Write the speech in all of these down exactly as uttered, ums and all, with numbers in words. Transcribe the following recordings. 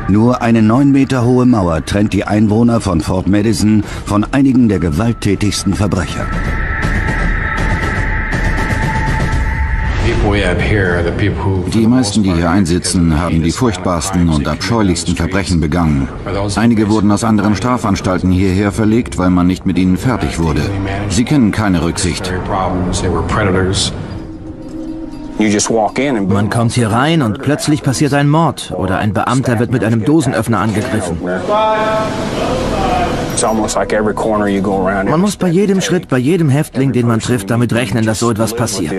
Nur eine neun Meter hohe Mauer trennt die Einwohner von Fort Madison von einigen der gewalttätigsten Verbrecher. Die meisten, die hier einsitzen, haben die furchtbarsten und abscheulichsten Verbrechen begangen. Einige wurden aus anderen Strafanstalten hierher verlegt, weil man nicht mit ihnen fertig wurde. Sie kennen keine Rücksicht. Man kommt hier rein und plötzlich passiert ein Mord oder ein Beamter wird mit einem Dosenöffner angegriffen. Man muss bei jedem Schritt, bei jedem Häftling, den man trifft, damit rechnen, dass so etwas passiert.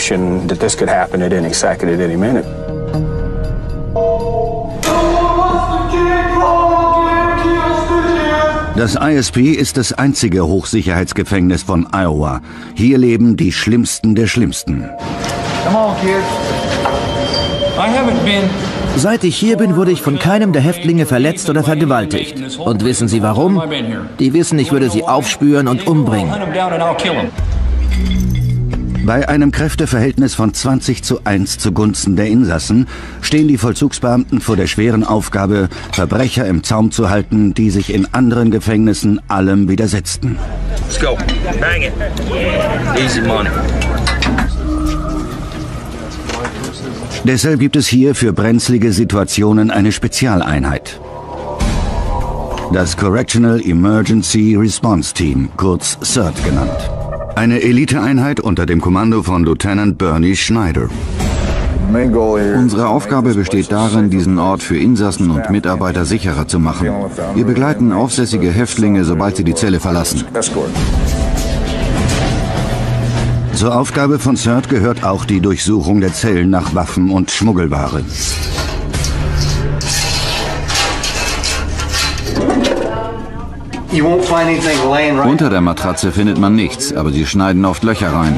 Das I S P ist das einzige Hochsicherheitsgefängnis von Iowa. Hier leben die Schlimmsten der Schlimmsten. Seit ich hier bin, wurde ich von keinem der Häftlinge verletzt oder vergewaltigt. Und wissen Sie warum? Die wissen, ich würde sie aufspüren und umbringen. Bei einem Kräfteverhältnis von zwanzig zu eins zugunsten der Insassen stehen die Vollzugsbeamten vor der schweren Aufgabe, Verbrecher im Zaum zu halten, die sich in anderen Gefängnissen allem widersetzten. Let's go. Bang it. Easy money. Deshalb gibt es hier für brenzlige Situationen eine Spezialeinheit. Das Correctional Emergency Response Team, kurz C E R T genannt. Eine Eliteeinheit unter dem Kommando von Lieutenant Bernie Schneider. Unsere Aufgabe besteht darin, diesen Ort für Insassen und Mitarbeiter sicherer zu machen. Wir begleiten aufsässige Häftlinge, sobald sie die Zelle verlassen. Zur Aufgabe von C E R T gehört auch die Durchsuchung der Zellen nach Waffen und Schmuggelware. Unter der Matratze findet man nichts, aber sie schneiden oft Löcher rein.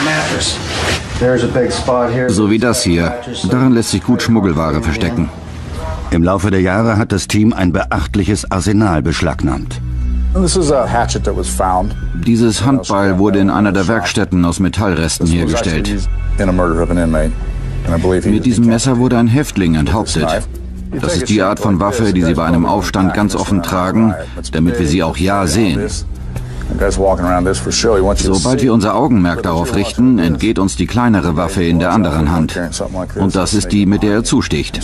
So wie das hier. Darin lässt sich gut Schmuggelware verstecken. Im Laufe der Jahre hat das Team ein beachtliches Arsenal beschlagnahmt. Dieses Handbeil wurde in einer der Werkstätten aus Metallresten hergestellt. Mit diesem Messer wurde ein Häftling enthauptet. Das ist die Art von Waffe, die sie bei einem Aufstand ganz offen tragen, damit wir sie auch ja sehen. Sobald wir unser Augenmerk darauf richten, entgeht uns die kleinere Waffe in der anderen Hand. Und das ist die, mit der er zusticht.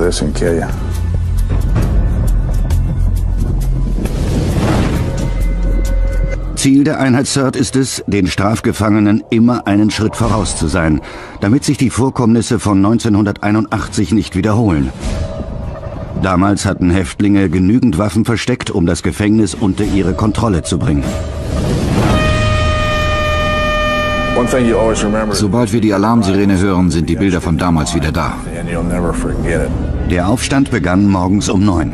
Ziel der Einheit C E R T ist es, den Strafgefangenen immer einen Schritt voraus zu sein, damit sich die Vorkommnisse von neunzehnhunderteinundachtzig nicht wiederholen. Damals hatten Häftlinge genügend Waffen versteckt, um das Gefängnis unter ihre Kontrolle zu bringen. Sobald wir die Alarmsirene hören, sind die Bilder von damals wieder da. Der Aufstand begann morgens um neun.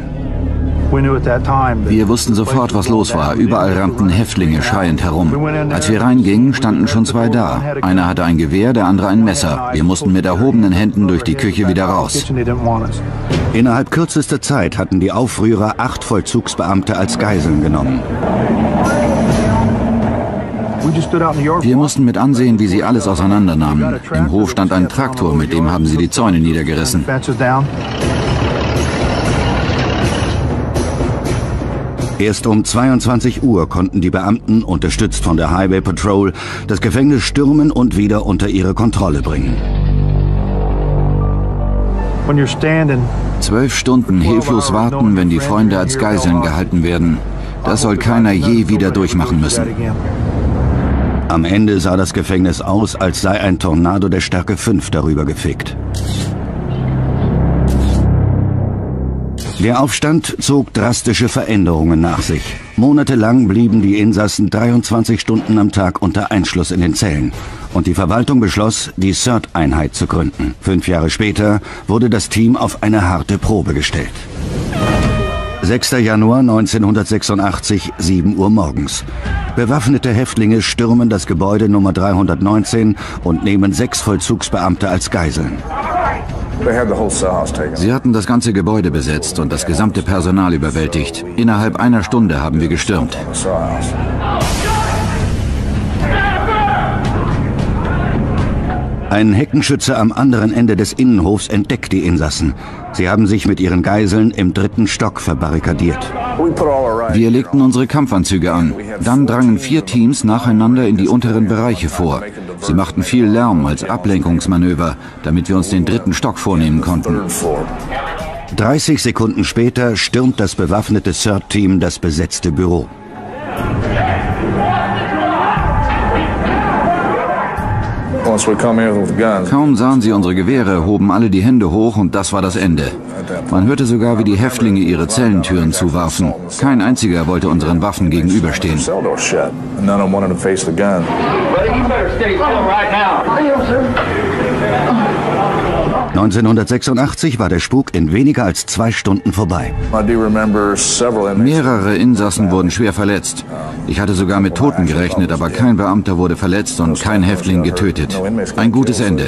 Wir wussten sofort, was los war. Überall rannten Häftlinge schreiend herum. Als wir reingingen, standen schon zwei da. Einer hatte ein Gewehr, der andere ein Messer. Wir mussten mit erhobenen Händen durch die Küche wieder raus. Innerhalb kürzester Zeit hatten die Aufrührer acht Vollzugsbeamte als Geiseln genommen. Wir mussten mit ansehen, wie sie alles auseinandernahmen. Im Hof stand ein Traktor, mit dem haben sie die Zäune niedergerissen. Erst um zweiundzwanzig Uhr konnten die Beamten, unterstützt von der Highway Patrol, das Gefängnis stürmen und wieder unter ihre Kontrolle bringen. Zwölf Stunden hilflos warten, wenn die Freunde als Geiseln gehalten werden. Das soll keiner je wieder durchmachen müssen. Am Ende sah das Gefängnis aus, als sei ein Tornado der Stärke fünf darüber gefegt. Der Aufstand zog drastische Veränderungen nach sich. Monatelang blieben die Insassen dreiundzwanzig Stunden am Tag unter Einschluss in den Zellen. Und die Verwaltung beschloss, die C E R T-Einheit zu gründen. Fünf Jahre später wurde das Team auf eine harte Probe gestellt. sechster Januar neunzehnhundertsechsundachtzig, sieben Uhr morgens. Bewaffnete Häftlinge stürmen das Gebäude Nummer dreihundertneunzehn und nehmen sechs Vollzugsbeamte als Geiseln. Sie hatten das ganze Gebäude besetzt und das gesamte Personal überwältigt. Innerhalb einer Stunde haben wir gestürmt. Ein Heckenschütze am anderen Ende des Innenhofs entdeckt die Insassen. Sie haben sich mit ihren Geiseln im dritten Stock verbarrikadiert. Wir legten unsere Kampfanzüge an. Dann drangen vier Teams nacheinander in die unteren Bereiche vor. Sie machten viel Lärm als Ablenkungsmanöver, damit wir uns den dritten Stock vornehmen konnten. dreißig Sekunden später stürmt das bewaffnete S I R T-Team das besetzte Büro. Kaum sahen sie unsere Gewehre, hoben alle die Hände hoch und das war das Ende. Man hörte sogar, wie die Häftlinge ihre Zellentüren zuwarfen. Kein einziger wollte unseren Waffen gegenüberstehen. neunzehnhundertsechsundachtzig war der Spuk in weniger als zwei Stunden vorbei. Mehrere Insassen wurden schwer verletzt. Ich hatte sogar mit Toten gerechnet, aber kein Beamter wurde verletzt und kein Häftling getötet. Ein gutes Ende.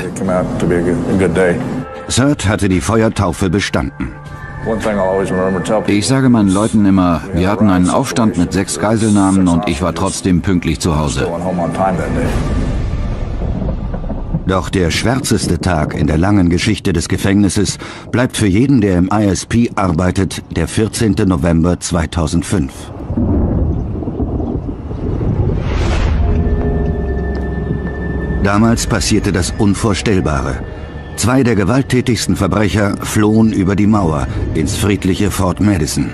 S I R T hatte die Feuertaufe bestanden. Ich sage meinen Leuten immer, wir hatten einen Aufstand mit sechs Geiselnahmen und ich war trotzdem pünktlich zu Hause. Doch der schwärzeste Tag in der langen Geschichte des Gefängnisses bleibt für jeden, der im I S P arbeitet, der vierzehnte November zweitausendfünf. Damals passierte das Unvorstellbare. Zwei der gewalttätigsten Verbrecher flohen über die Mauer ins friedliche Fort Madison.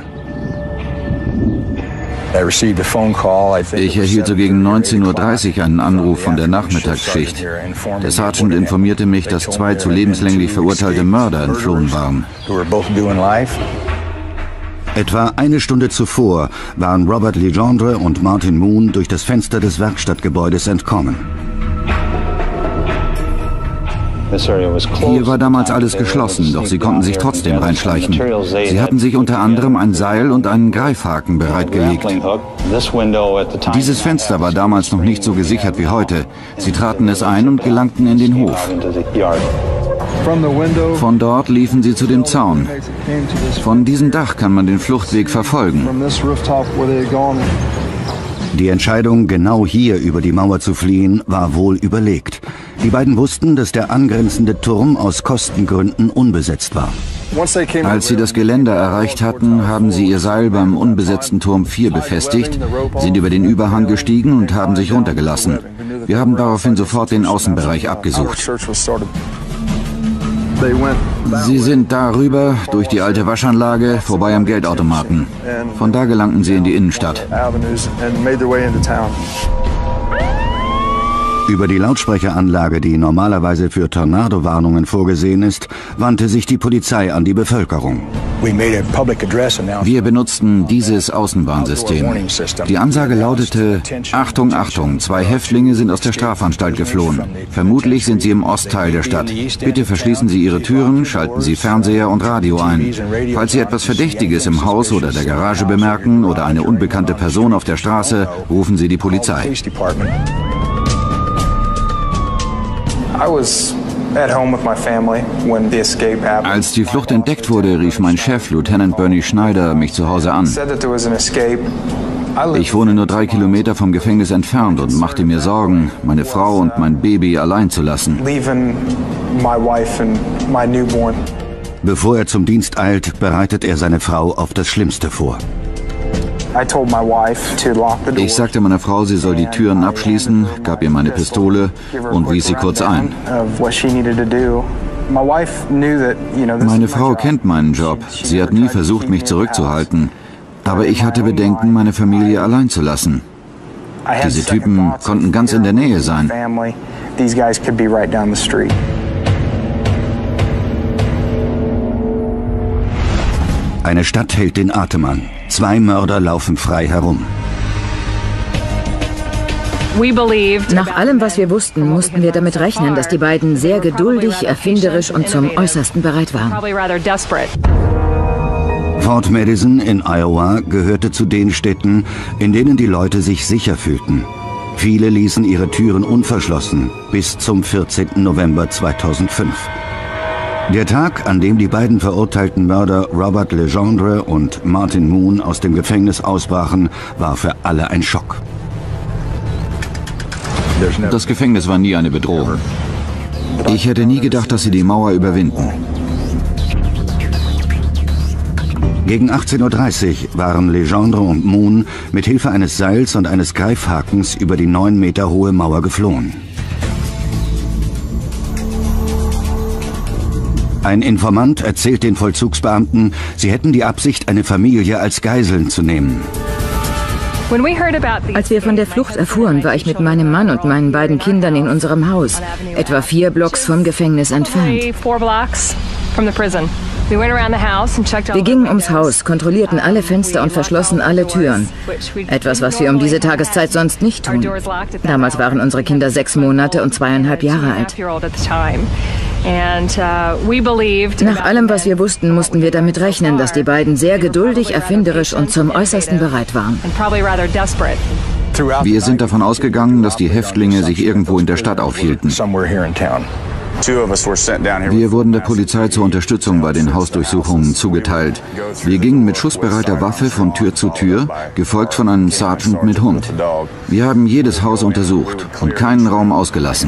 Ich erhielt so gegen neunzehn Uhr dreißig einen Anruf von der Nachmittagsschicht. Der Sergeant informierte mich, dass zwei zu lebenslänglich verurteilte Mörder entflohen waren. Etwa eine Stunde zuvor waren Robert Legendre und Martin Moon durch das Fenster des Werkstattgebäudes entkommen. Hier war damals alles geschlossen, doch sie konnten sich trotzdem reinschleichen. Sie hatten sich unter anderem ein Seil und einen Greifhaken bereitgelegt. Dieses Fenster war damals noch nicht so gesichert wie heute. Sie traten es ein und gelangten in den Hof. Von dort liefen sie zu dem Zaun. Von diesem Dach kann man den Fluchtweg verfolgen. Die Entscheidung, genau hier über die Mauer zu fliehen, war wohl überlegt. Die beiden wussten, dass der angrenzende Turm aus Kostengründen unbesetzt war. Als sie das Geländer erreicht hatten, haben sie ihr Seil beim unbesetzten Turm vier befestigt, sind über den Überhang gestiegen und haben sich runtergelassen. Wir haben daraufhin sofort den Außenbereich abgesucht. Sie sind darüber, durch die alte Waschanlage, vorbei am Geldautomaten. Von da gelangten sie in die Innenstadt. Über die Lautsprecheranlage, die normalerweise für Tornadowarnungen vorgesehen ist, wandte sich die Polizei an die Bevölkerung. Wir benutzten dieses Außenwarnsystem. Die Ansage lautete: Achtung, Achtung, zwei Häftlinge sind aus der Strafanstalt geflohen. Vermutlich sind sie im Ostteil der Stadt. Bitte verschließen Sie Ihre Türen, schalten Sie Fernseher und Radio ein. Falls Sie etwas Verdächtiges im Haus oder der Garage bemerken oder eine unbekannte Person auf der Straße, rufen Sie die Polizei. Als die Flucht entdeckt wurde, rief mein Chef, Lieutenant Bernie Schneider, mich zu Hause an. Ich wohne nur drei Kilometer vom Gefängnis entfernt und machte mir Sorgen, meine Frau und mein Baby allein zu lassen. Bevor er zum Dienst eilt, bereitet er seine Frau auf das Schlimmste vor. Ich sagte meiner Frau, sie soll die Türen abschließen, gab ihr meine Pistole und wies sie kurz ein. Meine Frau kennt meinen Job. Sie hat nie versucht, mich zurückzuhalten. Aber ich hatte Bedenken, meine Familie allein zu lassen. Diese Typen konnten ganz in der Nähe sein. Eine Stadt hält den Atem an. Zwei Mörder laufen frei herum. Nach allem, was wir wussten, mussten wir damit rechnen, dass die beiden sehr geduldig, erfinderisch und zum Äußersten bereit waren. Fort Madison in Iowa gehörte zu den Städten, in denen die Leute sich sicher fühlten. Viele ließen ihre Türen unverschlossen bis zum vierzehnten November zweitausendfünf. Der Tag, an dem die beiden verurteilten Mörder Robert Legendre und Martin Moon aus dem Gefängnis ausbrachen, war für alle ein Schock. Das Gefängnis war nie eine Bedrohung. Ich hätte nie gedacht, dass sie die Mauer überwinden. Gegen achtzehn Uhr dreißig waren Legendre und Moon mit Hilfe eines Seils und eines Greifhakens über die neun Meter hohe Mauer geflohen. Ein Informant erzählt den Vollzugsbeamten, sie hätten die Absicht, eine Familie als Geiseln zu nehmen. Als wir von der Flucht erfuhren, war ich mit meinem Mann und meinen beiden Kindern in unserem Haus, etwa vier Blocks vom Gefängnis entfernt. Wir gingen ums Haus, kontrollierten alle Fenster und verschlossen alle Türen. Etwas, was wir um diese Tageszeit sonst nicht tun. Damals waren unsere Kinder sechs Monate und zweieinhalb Jahre alt. Nach allem, was wir wussten, mussten wir damit rechnen, dass die beiden sehr geduldig, erfinderisch und zum Äußersten bereit waren. Wir sind davon ausgegangen, dass die Häftlinge sich irgendwo in der Stadt aufhielten. Wir wurden der Polizei zur Unterstützung bei den Hausdurchsuchungen zugeteilt. Wir gingen mit schussbereiter Waffe von Tür zu Tür, gefolgt von einem Sergeant mit Hund. Wir haben jedes Haus untersucht und keinen Raum ausgelassen.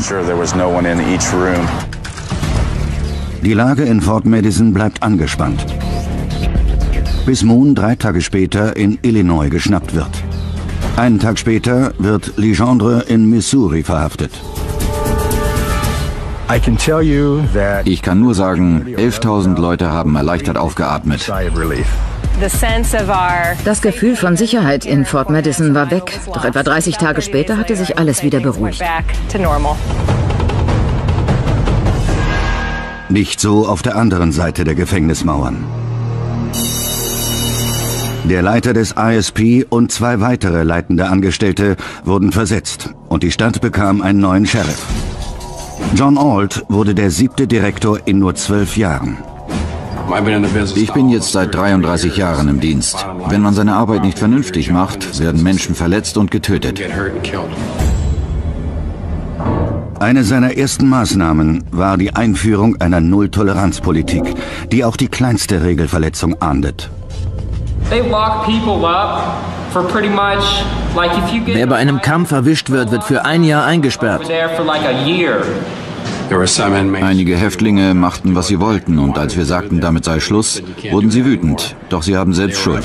Die Lage in Fort Madison bleibt angespannt, bis Moon drei Tage später in Illinois geschnappt wird. Einen Tag später wird Legendre in Missouri verhaftet. Ich kann nur sagen, elftausend Leute haben erleichtert aufgeatmet. Das Gefühl von Sicherheit in Fort Madison war weg, doch etwa dreißig Tage später hatte sich alles wieder beruhigt. Nicht so auf der anderen Seite der Gefängnismauern. Der Leiter des I S P und zwei weitere leitende Angestellte wurden versetzt und die Stadt bekam einen neuen Sheriff. John Ault wurde der siebte Direktor in nur zwölf Jahren. Ich bin jetzt seit dreiunddreißig Jahren im Dienst. Wenn man seine Arbeit nicht vernünftig macht, werden Menschen verletzt und getötet. Eine seiner ersten Maßnahmen war die Einführung einer Null-Toleranz-Politik, die auch die kleinste Regelverletzung ahndet. Wer bei einem Kampf erwischt wird, wird für ein Jahr eingesperrt. Einige Häftlinge machten, was sie wollten, und als wir sagten, damit sei Schluss, wurden sie wütend. Doch sie haben selbst Schuld.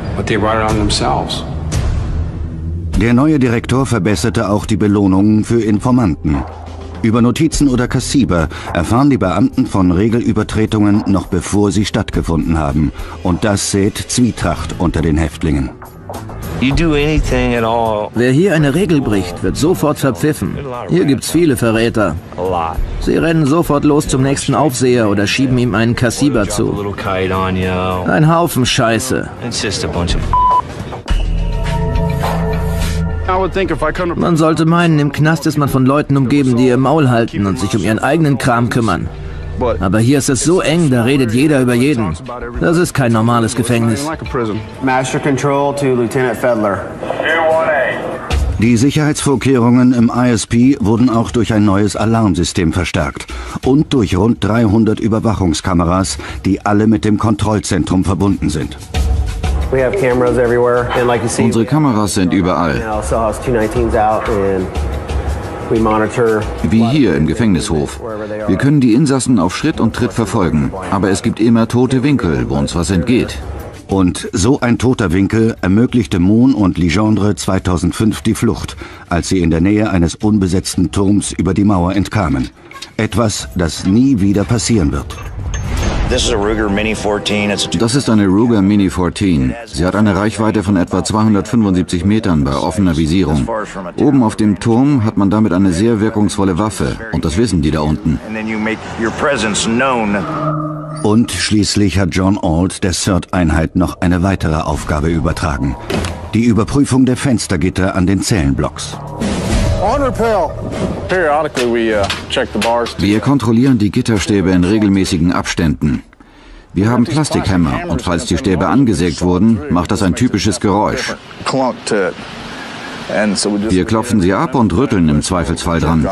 Der neue Direktor verbesserte auch die Belohnungen für Informanten. Über Notizen oder Kassiber erfahren die Beamten von Regelübertretungen noch bevor sie stattgefunden haben. Und das sät Zwietracht unter den Häftlingen. Wer hier eine Regel bricht, wird sofort verpfiffen. Hier gibt's viele Verräter. Sie rennen sofort los zum nächsten Aufseher oder schieben ihm einen Kassiber zu. Ein Haufen Scheiße. Man sollte meinen, im Knast ist man von Leuten umgeben, die ihr Maul halten und sich um ihren eigenen Kram kümmern. Aber hier ist es so eng, da redet jeder über jeden. Das ist kein normales Gefängnis. Master Control to Lieutenant Fedler. Die Sicherheitsvorkehrungen im I S P wurden auch durch ein neues Alarmsystem verstärkt und durch rund dreihundert Überwachungskameras, die alle mit dem Kontrollzentrum verbunden sind. Unsere Kameras sind überall. Wie hier im Gefängnishof. Wir können die Insassen auf Schritt und Tritt verfolgen, aber es gibt immer tote Winkel, wo uns was entgeht. Und so ein toter Winkel ermöglichte Moon und Legendre zweitausendfünf die Flucht, als sie in der Nähe eines unbesetzten Turms über die Mauer entkamen. Etwas, das nie wieder passieren wird. Das ist eine Ruger Mini vierzehn. Sie hat eine Reichweite von etwa zweihundertfünfundsiebzig Metern bei offener Visierung. Oben auf dem Turm hat man damit eine sehr wirkungsvolle Waffe. Und das wissen die da unten. Und schließlich hat John Ault der C E R T-Einheit noch eine weitere Aufgabe übertragen. Die Überprüfung der Fenstergitter an den Zellenblocks. Wir kontrollieren die Gitterstäbe in regelmäßigen Abständen. Wir haben Plastikhämmer und falls die Stäbe angesägt wurden, macht das ein typisches Geräusch. Wir klopfen sie ab und rütteln im Zweifelsfall dran.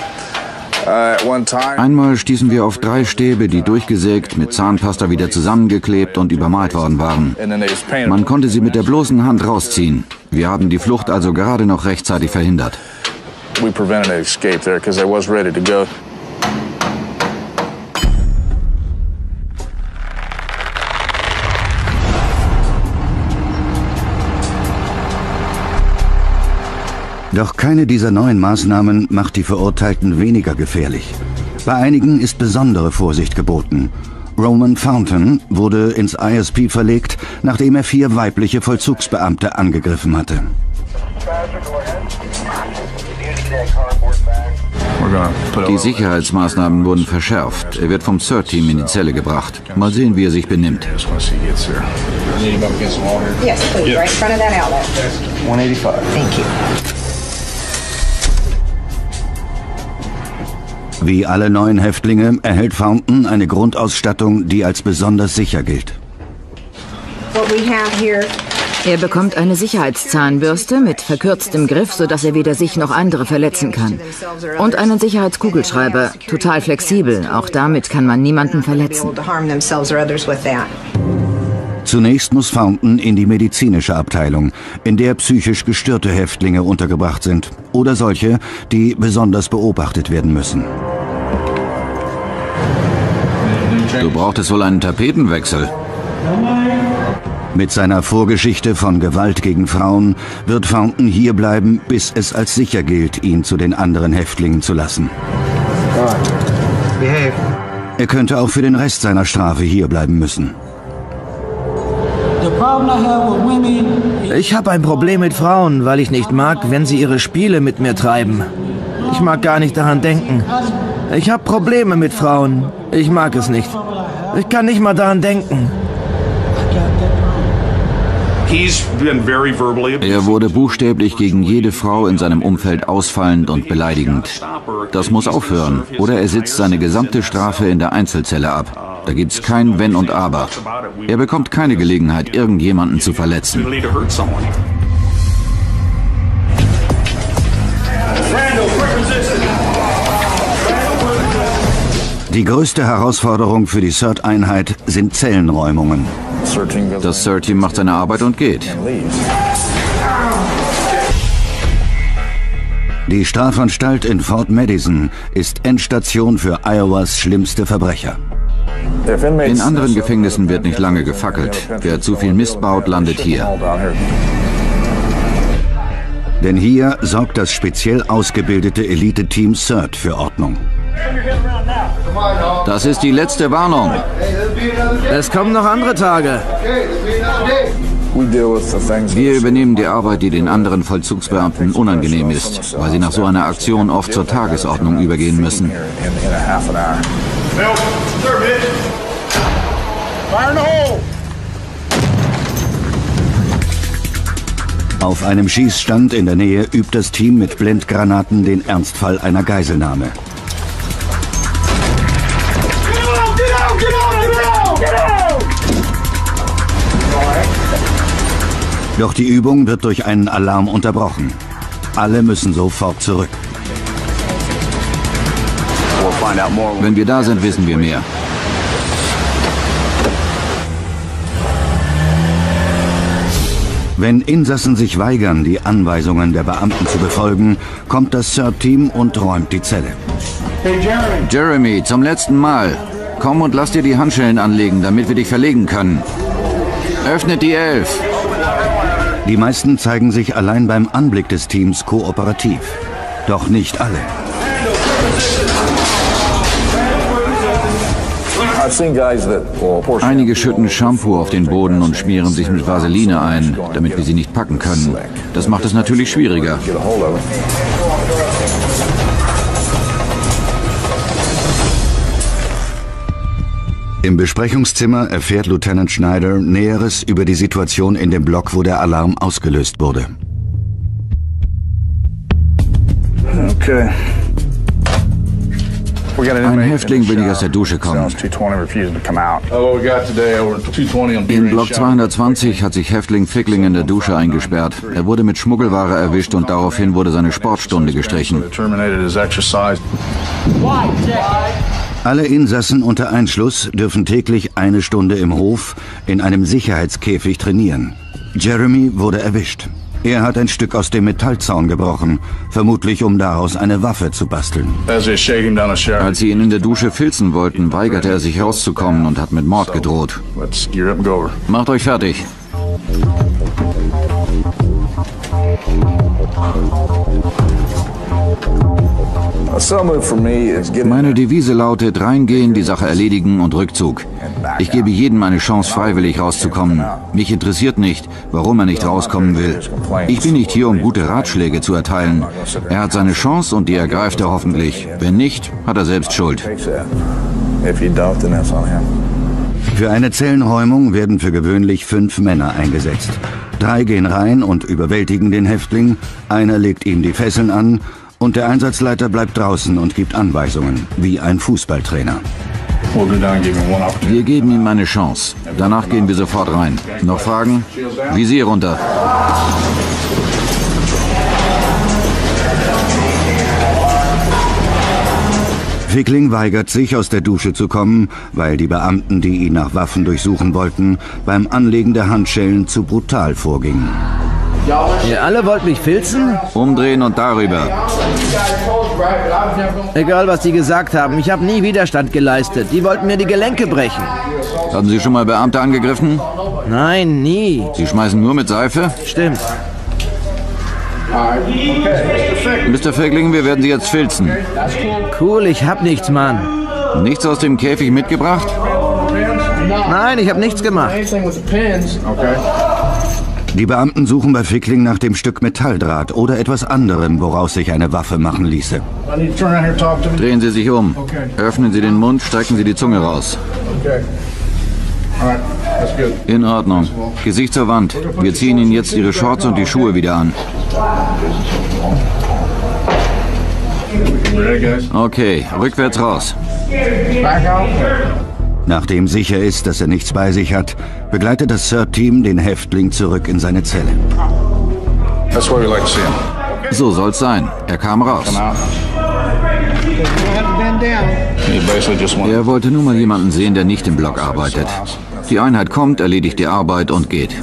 Einmal stießen wir auf drei Stäbe, die durchgesägt, mit Zahnpasta wieder zusammengeklebt und übermalt worden waren. Man konnte sie mit der bloßen Hand rausziehen. Wir haben die Flucht also gerade noch rechtzeitig verhindert. We prevented an escape there because I was ready to go. Doch keine dieser neuen Maßnahmen macht die Verurteilten weniger gefährlich. Bei einigen ist besondere Vorsicht geboten. Roman Fountain wurde ins I S P verlegt, nachdem er vier weibliche Vollzugsbeamte angegriffen hatte. Die Sicherheitsmaßnahmen wurden verschärft. Er wird vom C I R T-Team in die Zelle gebracht. Mal sehen, wie er sich benimmt. Wie alle neuen Häftlinge erhält Fountain eine Grundausstattung, die als besonders sicher gilt. Er bekommt eine Sicherheitszahnbürste mit verkürztem Griff, sodass er weder sich noch andere verletzen kann. Und einen Sicherheitskugelschreiber, total flexibel. Auch damit kann man niemanden verletzen. Zunächst muss Fountain in die medizinische Abteilung, in der psychisch gestörte Häftlinge untergebracht sind oder solche, die besonders beobachtet werden müssen. Du brauchtest wohl einen Tapetenwechsel. Mit seiner Vorgeschichte von Gewalt gegen Frauen wird Fountain hierbleiben, bis es als sicher gilt, ihn zu den anderen Häftlingen zu lassen. Er könnte auch für den Rest seiner Strafe hierbleiben müssen. Ich habe ein Problem mit Frauen, weil ich nicht mag, wenn sie ihre Spiele mit mir treiben. Ich mag gar nicht daran denken. Ich habe Probleme mit Frauen. Ich mag es nicht. Ich kann nicht mal daran denken. Er wurde buchstäblich gegen jede Frau in seinem Umfeld ausfallend und beleidigend. Das muss aufhören, oder er sitzt seine gesamte Strafe in der Einzelzelle ab. Da gibt's kein Wenn und Aber. Er bekommt keine Gelegenheit, irgendjemanden zu verletzen. Die größte Herausforderung für die C I R T-Einheit sind Zellenräumungen. Das C I R T-Team macht seine Arbeit und geht. Die Strafanstalt in Fort Madison ist Endstation für Iowas schlimmste Verbrecher. In anderen Gefängnissen wird nicht lange gefackelt. Wer zu viel Mist baut, landet hier. Denn hier sorgt das speziell ausgebildete Elite-Team C I R T für Ordnung. Das ist die letzte Warnung. Es kommen noch andere Tage. Wir übernehmen die Arbeit, die den anderen Vollzugsbeamten unangenehm ist, weil sie nach so einer Aktion oft zur Tagesordnung übergehen müssen. Auf einem Schießstand in der Nähe übt das Team mit Blendgranaten den Ernstfall einer Geiselnahme. Doch die Übung wird durch einen Alarm unterbrochen. Alle müssen sofort zurück. Wenn wir da sind, wissen wir mehr. Wenn Insassen sich weigern, die Anweisungen der Beamten zu befolgen, kommt das C I R T-Team und räumt die Zelle. Jeremy, zum letzten Mal. Komm und lass dir die Handschellen anlegen, damit wir dich verlegen können. Öffnet die elf. Die meisten zeigen sich allein beim Anblick des Teams kooperativ. Doch nicht alle. Einige schütten Shampoo auf den Boden und schmieren sich mit Vaseline ein, damit wir sie nicht packen können. Das macht es natürlich schwieriger. Im Besprechungszimmer erfährt Lieutenant Schneider Näheres über die Situation in dem Block, wo der Alarm ausgelöst wurde. Okay. Ein Häftling will nicht aus der Dusche kommen. In Block zweihundertzwanzig hat sich Häftling Fickling in der Dusche eingesperrt. Er wurde mit Schmuggelware erwischt und daraufhin wurde seine Sportstunde gestrichen. Alle Insassen unter Einschluss dürfen täglich eine Stunde im Hof in einem Sicherheitskäfig trainieren. Jeremy wurde erwischt. Er hat ein Stück aus dem Metallzaun gebrochen, vermutlich um daraus eine Waffe zu basteln. Als sie ihn in der Dusche filzen wollten, weigerte er sich rauszukommen und hat mit Mord gedroht. Macht euch fertig. Meine Devise lautet, reingehen, die Sache erledigen und Rückzug. Ich gebe jedem eine Chance, freiwillig rauszukommen. Mich interessiert nicht, warum er nicht rauskommen will. Ich bin nicht hier, um gute Ratschläge zu erteilen. Er hat seine Chance und die ergreift er hoffentlich. Wenn nicht, hat er selbst Schuld. Für eine Zellenräumung werden für gewöhnlich fünf Männer eingesetzt. Drei gehen rein und überwältigen den Häftling, einer legt ihm die Fesseln an und der Einsatzleiter bleibt draußen und gibt Anweisungen, wie ein Fußballtrainer. Wir geben ihm eine Chance. Danach gehen wir sofort rein. Noch Fragen? Visier runter. Fickling weigert sich, aus der Dusche zu kommen, weil die Beamten, die ihn nach Waffen durchsuchen wollten, beim Anlegen der Handschellen zu brutal vorgingen. Ihr alle wollt mich filzen? Umdrehen und darüber. Egal, was die gesagt haben, ich habe nie Widerstand geleistet. Die wollten mir die Gelenke brechen. Haben Sie schon mal Beamte angegriffen? Nein, nie. Sie schmeißen nur mit Seife? Stimmt. Mister Fickling, wir werden Sie jetzt filzen. Cool, ich hab nichts, Mann. Nichts aus dem Käfig mitgebracht? Nein, ich hab nichts gemacht. Die Beamten suchen bei Fickling nach dem Stück Metalldraht oder etwas anderem, woraus sich eine Waffe machen ließe. Drehen Sie sich um. Öffnen Sie den Mund, strecken Sie die Zunge raus. In Ordnung. Gesicht zur Wand. Wir ziehen Ihnen jetzt Ihre Shorts und die Schuhe wieder an. Okay, rückwärts raus. Nachdem sicher ist, dass er nichts bei sich hat, begleitet das C E R T-Team den Häftling zurück in seine Zelle. So soll's sein. Er kam raus. Er wollte nur mal jemanden sehen, der nicht im Block arbeitet. Die Einheit kommt, erledigt die Arbeit und geht.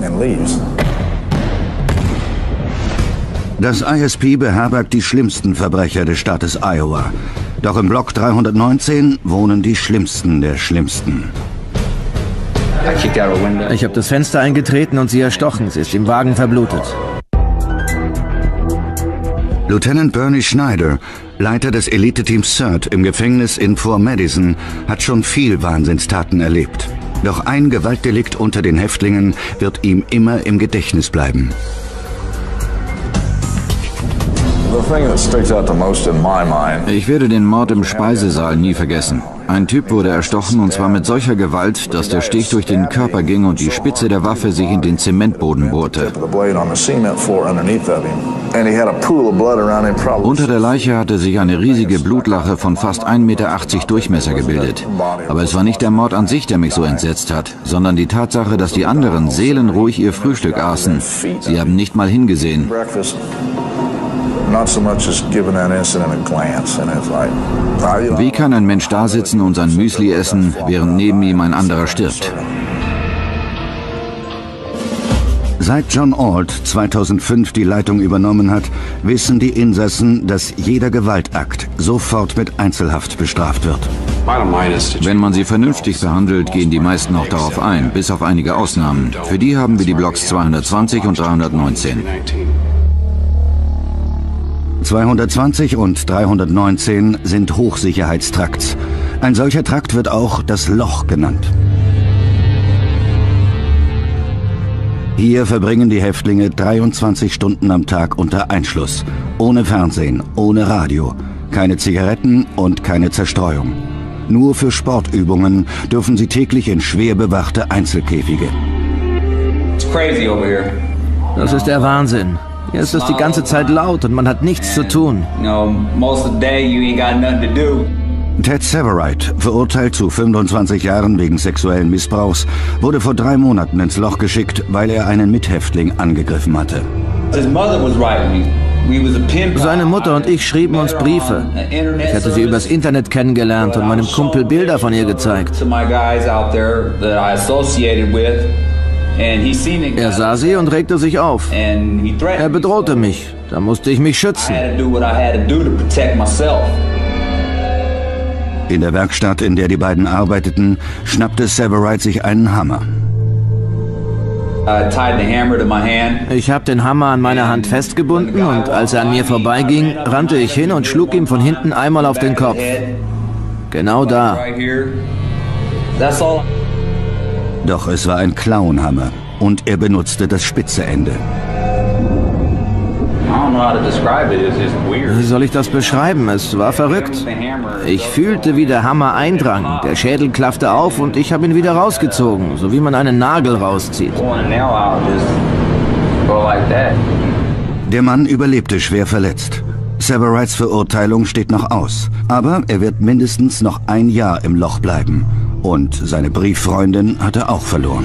Das I S P beherbergt die schlimmsten Verbrecher des Staates Iowa. Doch im Block dreihundertneunzehn wohnen die Schlimmsten der Schlimmsten. Ich habe das Fenster eingetreten und sie erstochen. Sie ist im Wagen verblutet. Lieutenant Bernie Schneider, Leiter des Elite-Teams C E R T im Gefängnis in Fort Madison, hat schon viel Wahnsinnstaten erlebt. Doch ein Gewaltdelikt unter den Häftlingen wird ihm immer im Gedächtnis bleiben. Ich werde den Mord im Speisesaal nie vergessen. Ein Typ wurde erstochen und zwar mit solcher Gewalt, dass der Stich durch den Körper ging und die Spitze der Waffe sich in den Zementboden bohrte. Unter der Leiche hatte sich eine riesige Blutlache von fast ein Meter achtzig Durchmesser gebildet. Aber es war nicht der Mord an sich, der mich so entsetzt hat, sondern die Tatsache, dass die anderen seelenruhig ihr Frühstück aßen. Sie haben nicht mal hingesehen. Wie kann ein Mensch da sitzen und sein Müsli essen, während neben ihm ein anderer stirbt? Seit John Ault zweitausendfünf die Leitung übernommen hat, wissen die Insassen, dass jeder Gewaltakt sofort mit Einzelhaft bestraft wird. Wenn man sie vernünftig behandelt, gehen die meisten auch darauf ein, bis auf einige Ausnahmen. Für die haben wir die Blocks zweihundertzwanzig und dreihundertneunzehn. zweihundertzwanzig und dreihundertneunzehn sind Hochsicherheitstrakts. Ein solcher Trakt wird auch das Loch genannt. Hier verbringen die Häftlinge dreiundzwanzig Stunden am Tag unter Einschluss. Ohne Fernsehen, ohne Radio, keine Zigaretten und keine Zerstreuung. Nur für Sportübungen dürfen sie täglich in schwer bewachte Einzelkäfige. Das ist der Wahnsinn. Hier ist es die ganze Zeit laut und man hat nichts zu tun. Ted Severide, verurteilt zu fünfundzwanzig Jahren wegen sexuellen Missbrauchs, wurde vor drei Monaten ins Loch geschickt, weil er einen Mithäftling angegriffen hatte. Seine Mutter und ich schrieben uns Briefe. Ich hatte sie übers Internet kennengelernt und meinem Kumpel Bilder von ihr gezeigt. Er sah sie und regte sich auf. Er bedrohte mich. Da musste ich mich schützen. In der Werkstatt, in der die beiden arbeiteten, schnappte Severide sich einen Hammer. Ich habe den Hammer an meiner Hand festgebunden und als er an mir vorbeiging, rannte ich hin und schlug ihm von hinten einmal auf den Kopf. Genau da. Doch es war ein Clownhammer und er benutzte das spitze Ende. Wie soll ich das beschreiben? Es war verrückt. Ich fühlte, wie der Hammer eindrang. Der Schädel klaffte auf und ich habe ihn wieder rausgezogen, so wie man einen Nagel rauszieht. Der Mann überlebte schwer verletzt. Severites Verurteilung steht noch aus, aber er wird mindestens noch ein Jahr im Loch bleiben. Und seine Brieffreundin hat er auch verloren.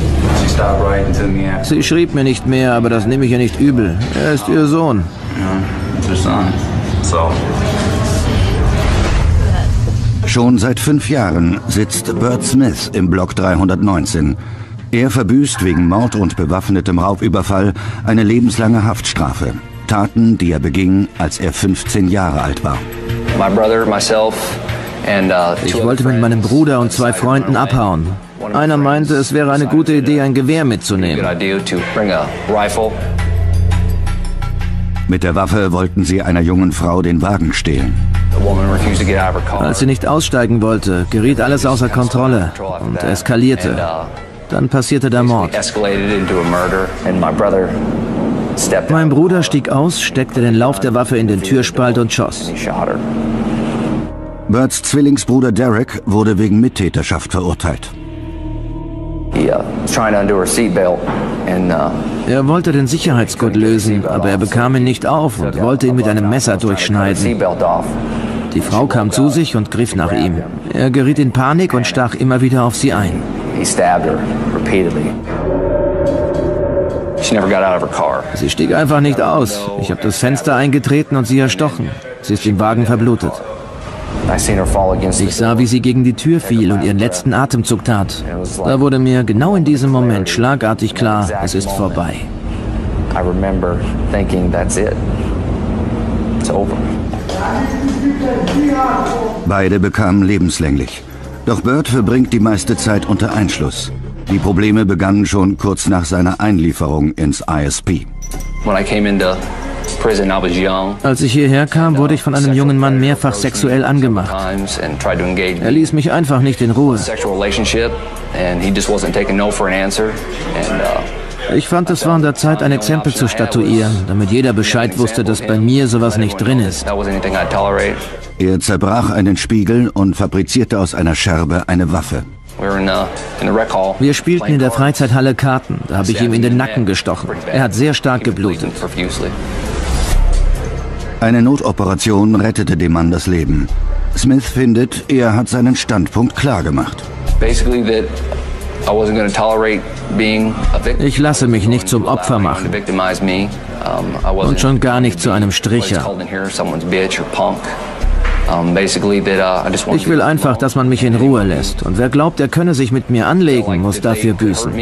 Sie schrieb mir nicht mehr, aber das nehme ich ihr nicht übel. Er ist ihr Sohn. Schon seit fünf Jahren sitzt Burt Smith im Block dreihundertneunzehn. Er verbüßt wegen Mord und bewaffnetem Raubüberfall eine lebenslange Haftstrafe. Taten, die er beging, als er fünfzehn Jahre alt war. Ich wollte mit meinem Bruder und zwei Freunden abhauen. Einer meinte, es wäre eine gute Idee, ein Gewehr mitzunehmen. Mit der Waffe wollten sie einer jungen Frau den Wagen stehlen. Als sie nicht aussteigen wollte, geriet alles außer Kontrolle und eskalierte. Dann passierte der Mord. Mein Bruder stieg aus, steckte den Lauf der Waffe in den Türspalt und schoss. Burts Zwillingsbruder Derek wurde wegen Mittäterschaft verurteilt. Er wollte den Sicherheitsgurt lösen, aber er bekam ihn nicht auf und wollte ihn mit einem Messer durchschneiden. Die Frau kam zu sich und griff nach ihm. Er geriet in Panik und stach immer wieder auf sie ein. Sie stieg einfach nicht aus. Ich habe das Fenster eingetreten und sie erstochen. Sie ist im Wagen verblutet. Ich sah, wie sie gegen die Tür fiel und ihren letzten Atemzug tat. Da wurde mir genau in diesem Moment schlagartig klar, es ist vorbei. Beide bekamen lebenslänglich. Doch Burt verbringt die meiste Zeit unter Einschluss. Die Probleme begannen schon kurz nach seiner Einlieferung ins I S P. Als ich hierher kam, wurde ich von einem jungen Mann mehrfach sexuell angemacht. Er ließ mich einfach nicht in Ruhe. Ich fand, es war an der Zeit, ein Exempel zu statuieren, damit jeder Bescheid wusste, dass bei mir sowas nicht drin ist. Er zerbrach einen Spiegel und fabrizierte aus einer Scherbe eine Waffe. Wir spielten in der Freizeithalle Karten. Da habe ich ihm in den Nacken gestochen. Er hat sehr stark geblutet. Eine Notoperation rettete dem Mann das Leben. Smith findet, er hat seinen Standpunkt klar gemacht. Ich lasse mich nicht zum Opfer machen. Und schon gar nicht zu einem Stricher. Ich will einfach, dass man mich in Ruhe lässt. Und wer glaubt, er könne sich mit mir anlegen, muss dafür büßen.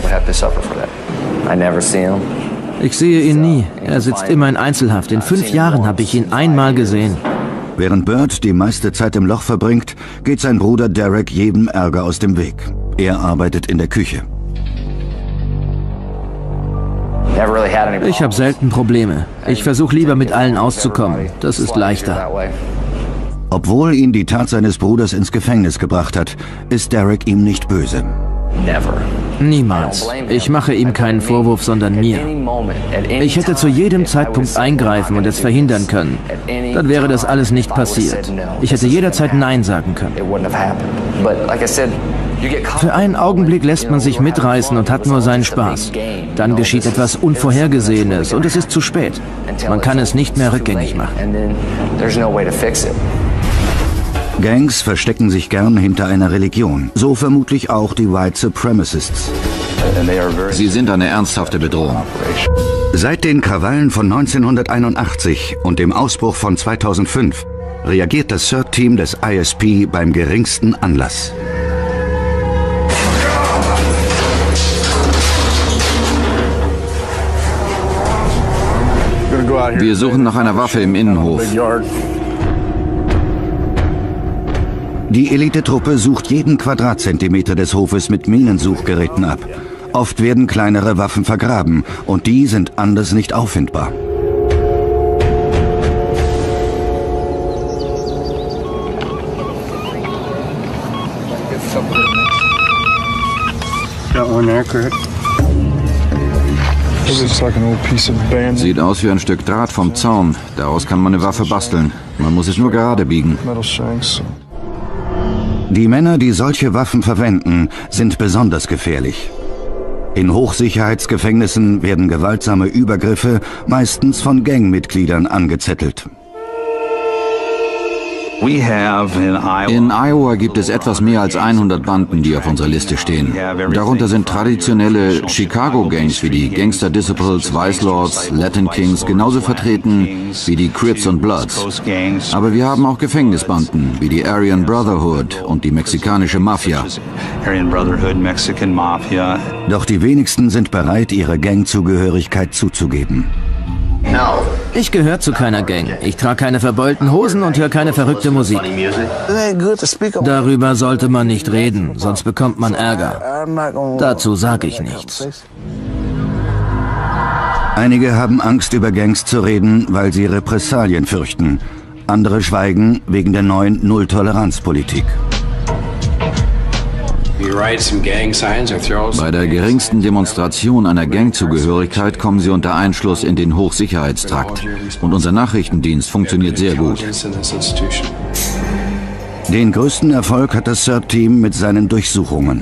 Ich sehe ihn nie. Er sitzt immer in Einzelhaft. In fünf Jahren habe ich ihn einmal gesehen. Während Burt die meiste Zeit im Loch verbringt, geht sein Bruder Derek jedem Ärger aus dem Weg. Er arbeitet in der Küche. Ich habe selten Probleme. Ich versuche lieber mit allen auszukommen. Das ist leichter. Obwohl ihn die Tat seines Bruders ins Gefängnis gebracht hat, ist Derek ihm nicht böse. Niemals. Ich mache ihm keinen Vorwurf, sondern mir. Ich hätte zu jedem Zeitpunkt eingreifen und es verhindern können. Dann wäre das alles nicht passiert. Ich hätte jederzeit Nein sagen können. Für einen Augenblick lässt man sich mitreißen und hat nur seinen Spaß. Dann geschieht etwas Unvorhergesehenes und es ist zu spät. Man kann es nicht mehr rückgängig machen. Gangs verstecken sich gern hinter einer Religion. So vermutlich auch die White Supremacists. Sie sind eine ernsthafte Bedrohung. Seit den Krawallen von neunzehnhunderteinundachtzig und dem Ausbruch von zweitausendfünf reagiert das C E R T-Team des I S P beim geringsten Anlass. Wir suchen nach einer Waffe im Innenhof. Die Elitetruppe sucht jeden Quadratzentimeter des Hofes mit Minensuchgeräten ab. Oft werden kleinere Waffen vergraben und die sind anders nicht auffindbar. Sieht aus wie ein Stück Draht vom Zaun. Daraus kann man eine Waffe basteln. Man muss es nur gerade biegen. Die Männer, die solche Waffen verwenden, sind besonders gefährlich. In Hochsicherheitsgefängnissen werden gewaltsame Übergriffe meistens von Gangmitgliedern angezettelt. In Iowa gibt es etwas mehr als hundert Banden, die auf unserer Liste stehen. Darunter sind traditionelle Chicago-Gangs wie die Gangster Disciples, Vice Lords, Latin Kings genauso vertreten wie die Crips und Bloods. Aber wir haben auch Gefängnisbanden wie die Aryan Brotherhood und die mexikanische Mafia. Doch die wenigsten sind bereit, ihre Gangzugehörigkeit zuzugeben. Ich gehöre zu keiner Gang. Ich trage keine verbeulten Hosen und höre keine verrückte Musik. Darüber sollte man nicht reden, sonst bekommt man Ärger. Dazu sage ich nichts. Einige haben Angst, über Gangs zu reden, weil sie Repressalien fürchten. Andere schweigen wegen der neuen Null-Toleranz-Politik. Bei der geringsten Demonstration einer Gangzugehörigkeit kommen sie unter Einschluss in den Hochsicherheitstrakt. Und unser Nachrichtendienst funktioniert sehr gut. Den größten Erfolg hat das C E R T-Team mit seinen Durchsuchungen.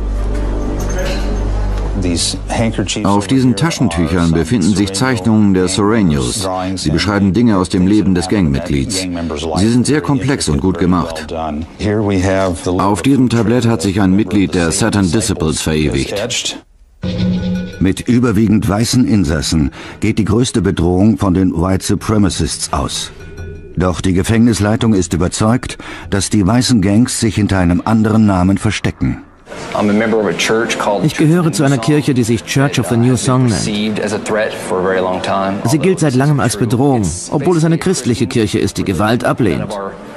Auf diesen Taschentüchern befinden sich Zeichnungen der Soreños. Sie beschreiben Dinge aus dem Leben des Gangmitglieds. Sie sind sehr komplex und gut gemacht. Auf diesem Tablett hat sich ein Mitglied der Satan Disciples verewigt. Mit überwiegend weißen Insassen geht die größte Bedrohung von den White Supremacists aus. Doch die Gefängnisleitung ist überzeugt, dass die weißen Gangs sich hinter einem anderen Namen verstecken. Ich gehöre zu einer Kirche, die sich Church of the New Song nennt. Sie gilt seit langem als Bedrohung, obwohl es eine christliche Kirche ist, die Gewalt ablehnt.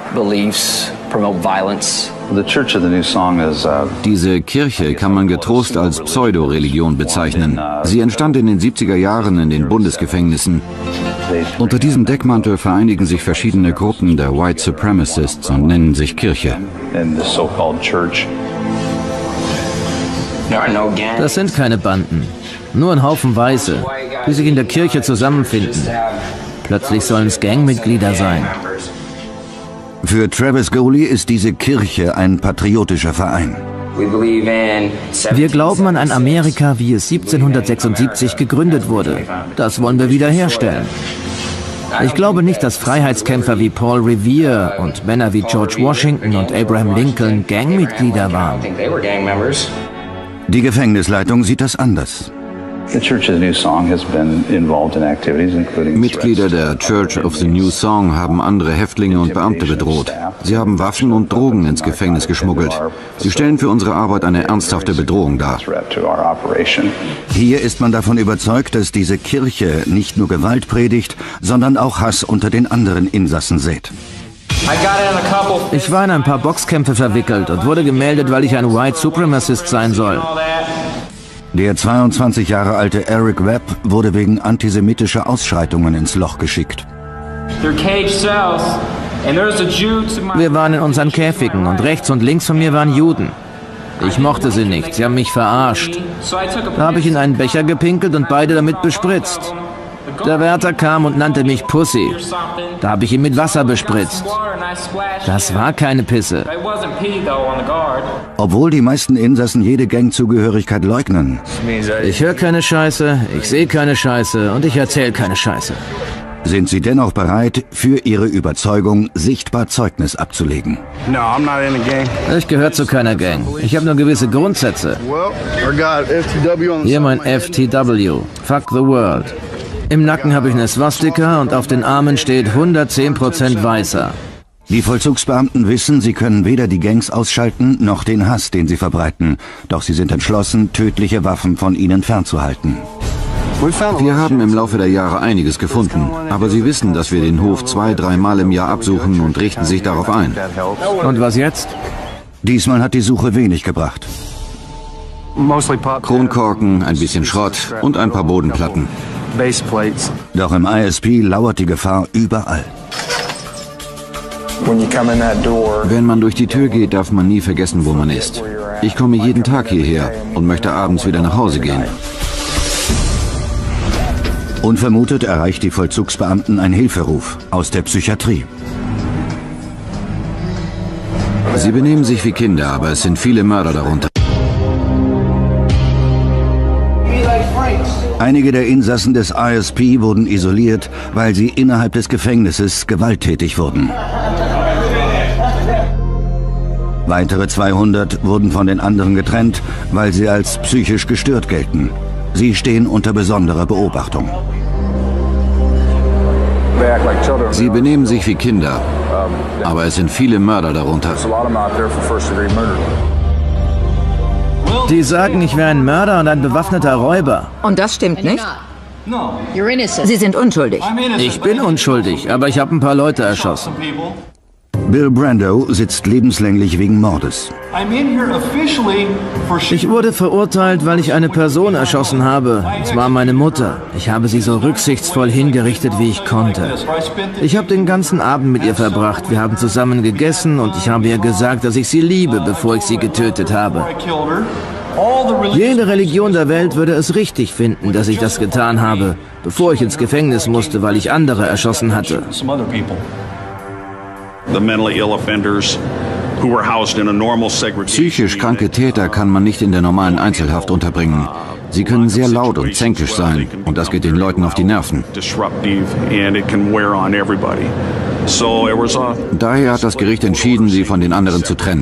Diese Kirche kann man getrost als Pseudo-Religion bezeichnen. Sie entstand in den siebziger Jahren in den Bundesgefängnissen. Unter diesem Deckmantel vereinigen sich verschiedene Gruppen der White Supremacists und nennen sich Kirche. Das sind keine Banden, nur ein Haufen Weiße, die sich in der Kirche zusammenfinden. Plötzlich sollen es Gangmitglieder sein. Für Travis Goley ist diese Kirche ein patriotischer Verein. Wir glauben an ein Amerika, wie es siebzehnhundertsechsundsiebzig gegründet wurde. Das wollen wir wiederherstellen. Ich glaube nicht, dass Freiheitskämpfer wie Paul Revere und Männer wie George Washington und Abraham Lincoln Gangmitglieder waren. Die Gefängnisleitung sieht das anders. Mitglieder der Church of the New Song haben andere Häftlinge und Beamte bedroht. Sie haben Waffen und Drogen ins Gefängnis geschmuggelt. Sie stellen für unsere Arbeit eine ernsthafte Bedrohung dar. Hier ist man davon überzeugt, dass diese Kirche nicht nur Gewalt predigt, sondern auch Hass unter den anderen Insassen sät. Ich war in ein paar Boxkämpfe verwickelt und wurde gemeldet, weil ich ein White Supremacist sein soll. Der zweiundzwanzig Jahre alte Eric Webb wurde wegen antisemitischer Ausschreitungen ins Loch geschickt. Wir waren in unseren Käfigen und rechts und links von mir waren Juden. Ich mochte sie nicht, sie haben mich verarscht. Da habe ich in einen Becher gepinkelt und beide damit bespritzt. Der Wärter kam und nannte mich Pussy. Da habe ich ihn mit Wasser bespritzt. Das war keine Pisse. Obwohl die meisten Insassen jede Gangzugehörigkeit leugnen. Ich höre keine Scheiße, ich sehe keine Scheiße und ich erzähle keine Scheiße. Sind sie dennoch bereit, für ihre Überzeugung sichtbar Zeugnis abzulegen? Ich gehöre zu keiner Gang. Ich habe nur gewisse Grundsätze. Hier mein F T W. Fuck the world. Im Nacken habe ich eine Swastika und auf den Armen steht hundertzehn Prozent Weißer. Die Vollzugsbeamten wissen, sie können weder die Gangs ausschalten, noch den Hass, den sie verbreiten. Doch sie sind entschlossen, tödliche Waffen von ihnen fernzuhalten. Wir haben im Laufe der Jahre einiges gefunden, aber sie wissen, dass wir den Hof zwei, dreimal im Jahr absuchen und richten sich darauf ein. Und was jetzt? Diesmal hat die Suche wenig gebracht. Kronkorken, ein bisschen Schrott und ein paar Bodenplatten. Doch im I S P lauert die Gefahr überall. Wenn man durch die Tür geht, darf man nie vergessen, wo man ist. Ich komme jeden Tag hierher und möchte abends wieder nach Hause gehen. Unvermutet erreicht die Vollzugsbeamten ein Hilferuf aus der Psychiatrie. Sie benehmen sich wie Kinder, aber es sind viele Mörder darunter. Einige der Insassen des I S P wurden isoliert, weil sie innerhalb des Gefängnisses gewalttätig wurden. Weitere zweihundert wurden von den anderen getrennt, weil sie als psychisch gestört gelten. Sie stehen unter besonderer Beobachtung. Sie benehmen sich wie Kinder, aber es sind viele Mörder darunter. Die sagen, ich wäre ein Mörder und ein bewaffneter Räuber. Und das stimmt nicht? Sie sind unschuldig. Ich bin unschuldig, aber ich habe ein paar Leute erschossen. Bill Brando sitzt lebenslänglich wegen Mordes. Ich wurde verurteilt, weil ich eine Person erschossen habe. Es war meine Mutter. Ich habe sie so rücksichtsvoll hingerichtet, wie ich konnte. Ich habe den ganzen Abend mit ihr verbracht. Wir haben zusammen gegessen und ich habe ihr gesagt, dass ich sie liebe, bevor ich sie getötet habe. Jede Religion der Welt würde es richtig finden, dass ich das getan habe, bevor ich ins Gefängnis musste, weil ich andere erschossen hatte. Psychisch kranke Täter kann man nicht in der normalen Einzelhaft unterbringen. Sie können sehr laut und zänkisch sein und das geht den Leuten auf die Nerven. Daher hat das Gericht entschieden, sie von den anderen zu trennen.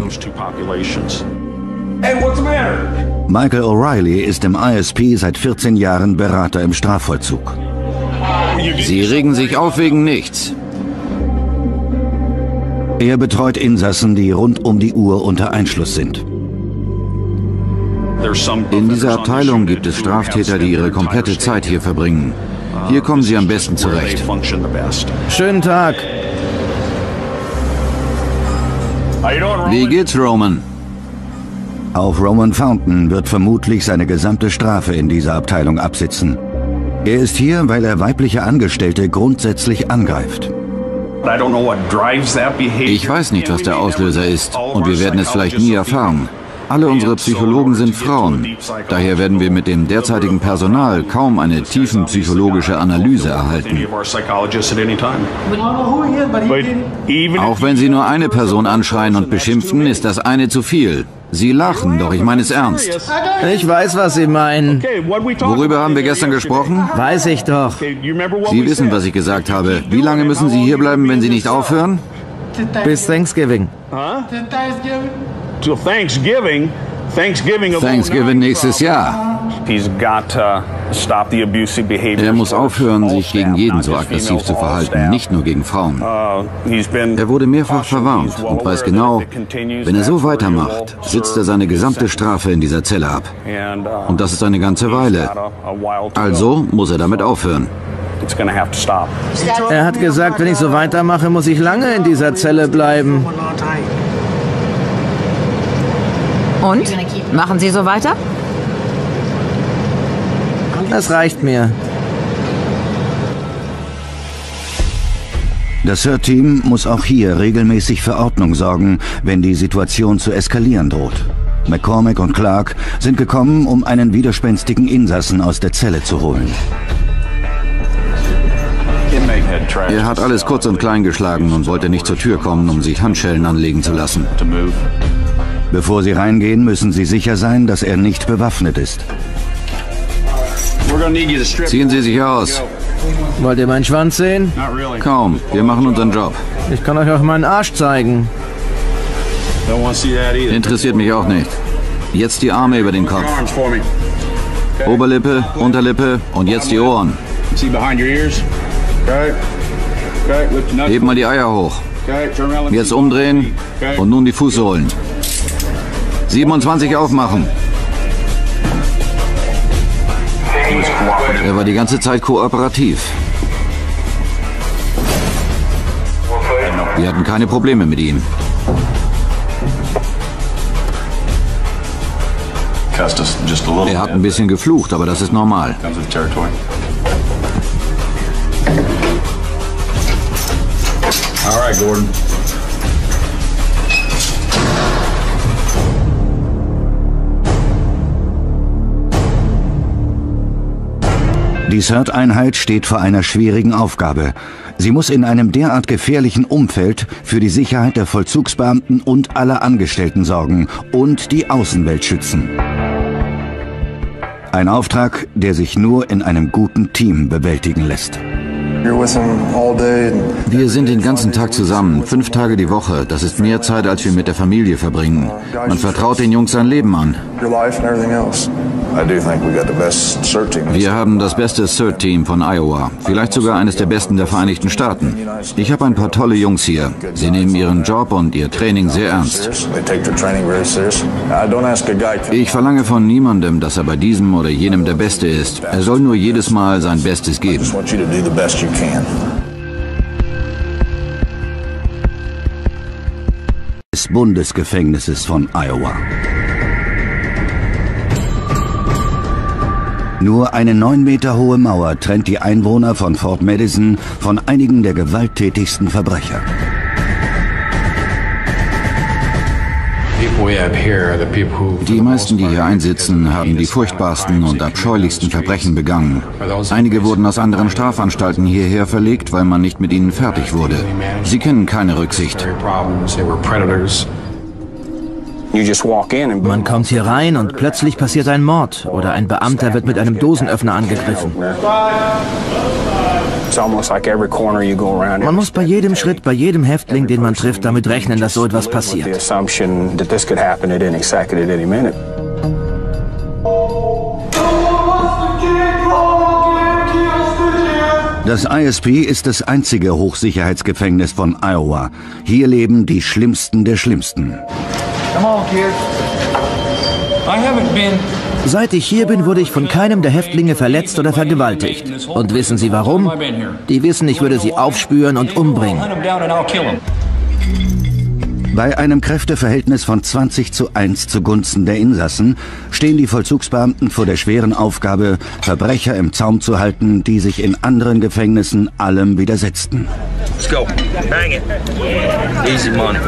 Michael O'Reilly ist im I S P seit vierzehn Jahren Berater im Strafvollzug. Sie regen sich auf wegen nichts. Er betreut Insassen, die rund um die Uhr unter Einschluss sind. In dieser Abteilung gibt es Straftäter, die ihre komplette Zeit hier verbringen. Hier kommen sie am besten zurecht. Schönen Tag. Wie geht's, Roman? Auch Roman Fountain wird vermutlich seine gesamte Strafe in dieser Abteilung absitzen. Er ist hier, weil er weibliche Angestellte grundsätzlich angreift. Ich weiß nicht, was der Auslöser ist, und wir werden es vielleicht nie erfahren. Alle unsere Psychologen sind Frauen. Daher werden wir mit dem derzeitigen Personal kaum eine tiefenpsychologische Analyse erhalten. Auch wenn Sie nur eine Person anschreien und beschimpfen, ist das eine zu viel. Sie lachen, doch ich meine es ernst. Ich weiß, was Sie meinen. Worüber haben wir gestern gesprochen? Weiß ich doch. Sie wissen, was ich gesagt habe. Wie lange müssen Sie hier bleiben, wenn Sie nicht aufhören? Bis Thanksgiving. Thanksgiving. Thanksgiving, Thanksgiving nächstes Jahr. Er muss aufhören, sich gegen jeden so aggressiv zu verhalten, nicht nur gegen Frauen. Er wurde mehrfach verwarnt und weiß genau, wenn er so weitermacht, sitzt er seine gesamte Strafe in dieser Zelle ab. Und das ist eine ganze Weile. Also muss er damit aufhören. Er hat gesagt, wenn ich so weitermache, muss ich lange in dieser Zelle bleiben. Und? Machen Sie so weiter? Das reicht mir. Das S I R-Team muss auch hier regelmäßig für Ordnung sorgen, wenn die Situation zu eskalieren droht. McCormack und Clark sind gekommen, um einen widerspenstigen Insassen aus der Zelle zu holen. Er hat alles kurz und klein geschlagen und wollte nicht zur Tür kommen, um sich Handschellen anlegen zu lassen. Bevor sie reingehen, müssen sie sicher sein, dass er nicht bewaffnet ist. Ziehen Sie sich aus. Wollt ihr meinen Schwanz sehen? Kaum. Wir machen unseren Job. Ich kann euch auch meinen Arsch zeigen. Interessiert mich auch nicht. Jetzt die Arme über den Kopf. Oberlippe, Unterlippe und jetzt die Ohren. Heb mal die Eier hoch. Jetzt umdrehen und nun die Fußsohlen. siebenundzwanzig aufmachen. Er war die ganze Zeit kooperativ. Wir hatten keine Probleme mit ihm. Er hat ein bisschen geflucht, aber das ist normal. All right, Gordon. Die C E R T-Einheit steht vor einer schwierigen Aufgabe. Sie muss in einem derart gefährlichen Umfeld für die Sicherheit der Vollzugsbeamten und aller Angestellten sorgen und die Außenwelt schützen. Ein Auftrag, der sich nur in einem guten Team bewältigen lässt. Wir sind den ganzen Tag zusammen, fünf Tage die Woche. Das ist mehr Zeit, als wir mit der Familie verbringen. Man vertraut den Jungs sein Leben an. Wir haben das beste C E R T-Team von Iowa, vielleicht sogar eines der besten der Vereinigten Staaten. Ich habe ein paar tolle Jungs hier. Sie nehmen ihren Job und ihr Training sehr ernst. Ich verlange von niemandem, dass er bei diesem oder jenem der Beste ist. Er soll nur jedes Mal sein Bestes geben. Des Bundesgefängnisses von Iowa. Nur eine neun Meter hohe Mauer trennt die Einwohner von Fort Madison von einigen der gewalttätigsten Verbrecher. Die meisten, die hier einsitzen, haben die furchtbarsten und abscheulichsten Verbrechen begangen. Einige wurden aus anderen Strafanstalten hierher verlegt, weil man nicht mit ihnen fertig wurde. Sie kennen keine Rücksicht. Man kommt hier rein und plötzlich passiert ein Mord oder ein Beamter wird mit einem Dosenöffner angegriffen. Man muss bei jedem Schritt, bei jedem Häftling, den man trifft, damit rechnen, dass so etwas passiert. Das I S P ist das einzige Hochsicherheitsgefängnis von Iowa. Hier leben die Schlimmsten der Schlimmsten. Seit ich hier bin, wurde ich von keinem der Häftlinge verletzt oder vergewaltigt. Und wissen Sie warum? Die wissen, ich würde sie aufspüren und umbringen. Bei einem Kräfteverhältnis von zwanzig zu eins zugunsten der Insassen stehen die Vollzugsbeamten vor der schweren Aufgabe, Verbrecher im Zaum zu halten, die sich in anderen Gefängnissen allem widersetzten. Let's go. Bang it. Easy money.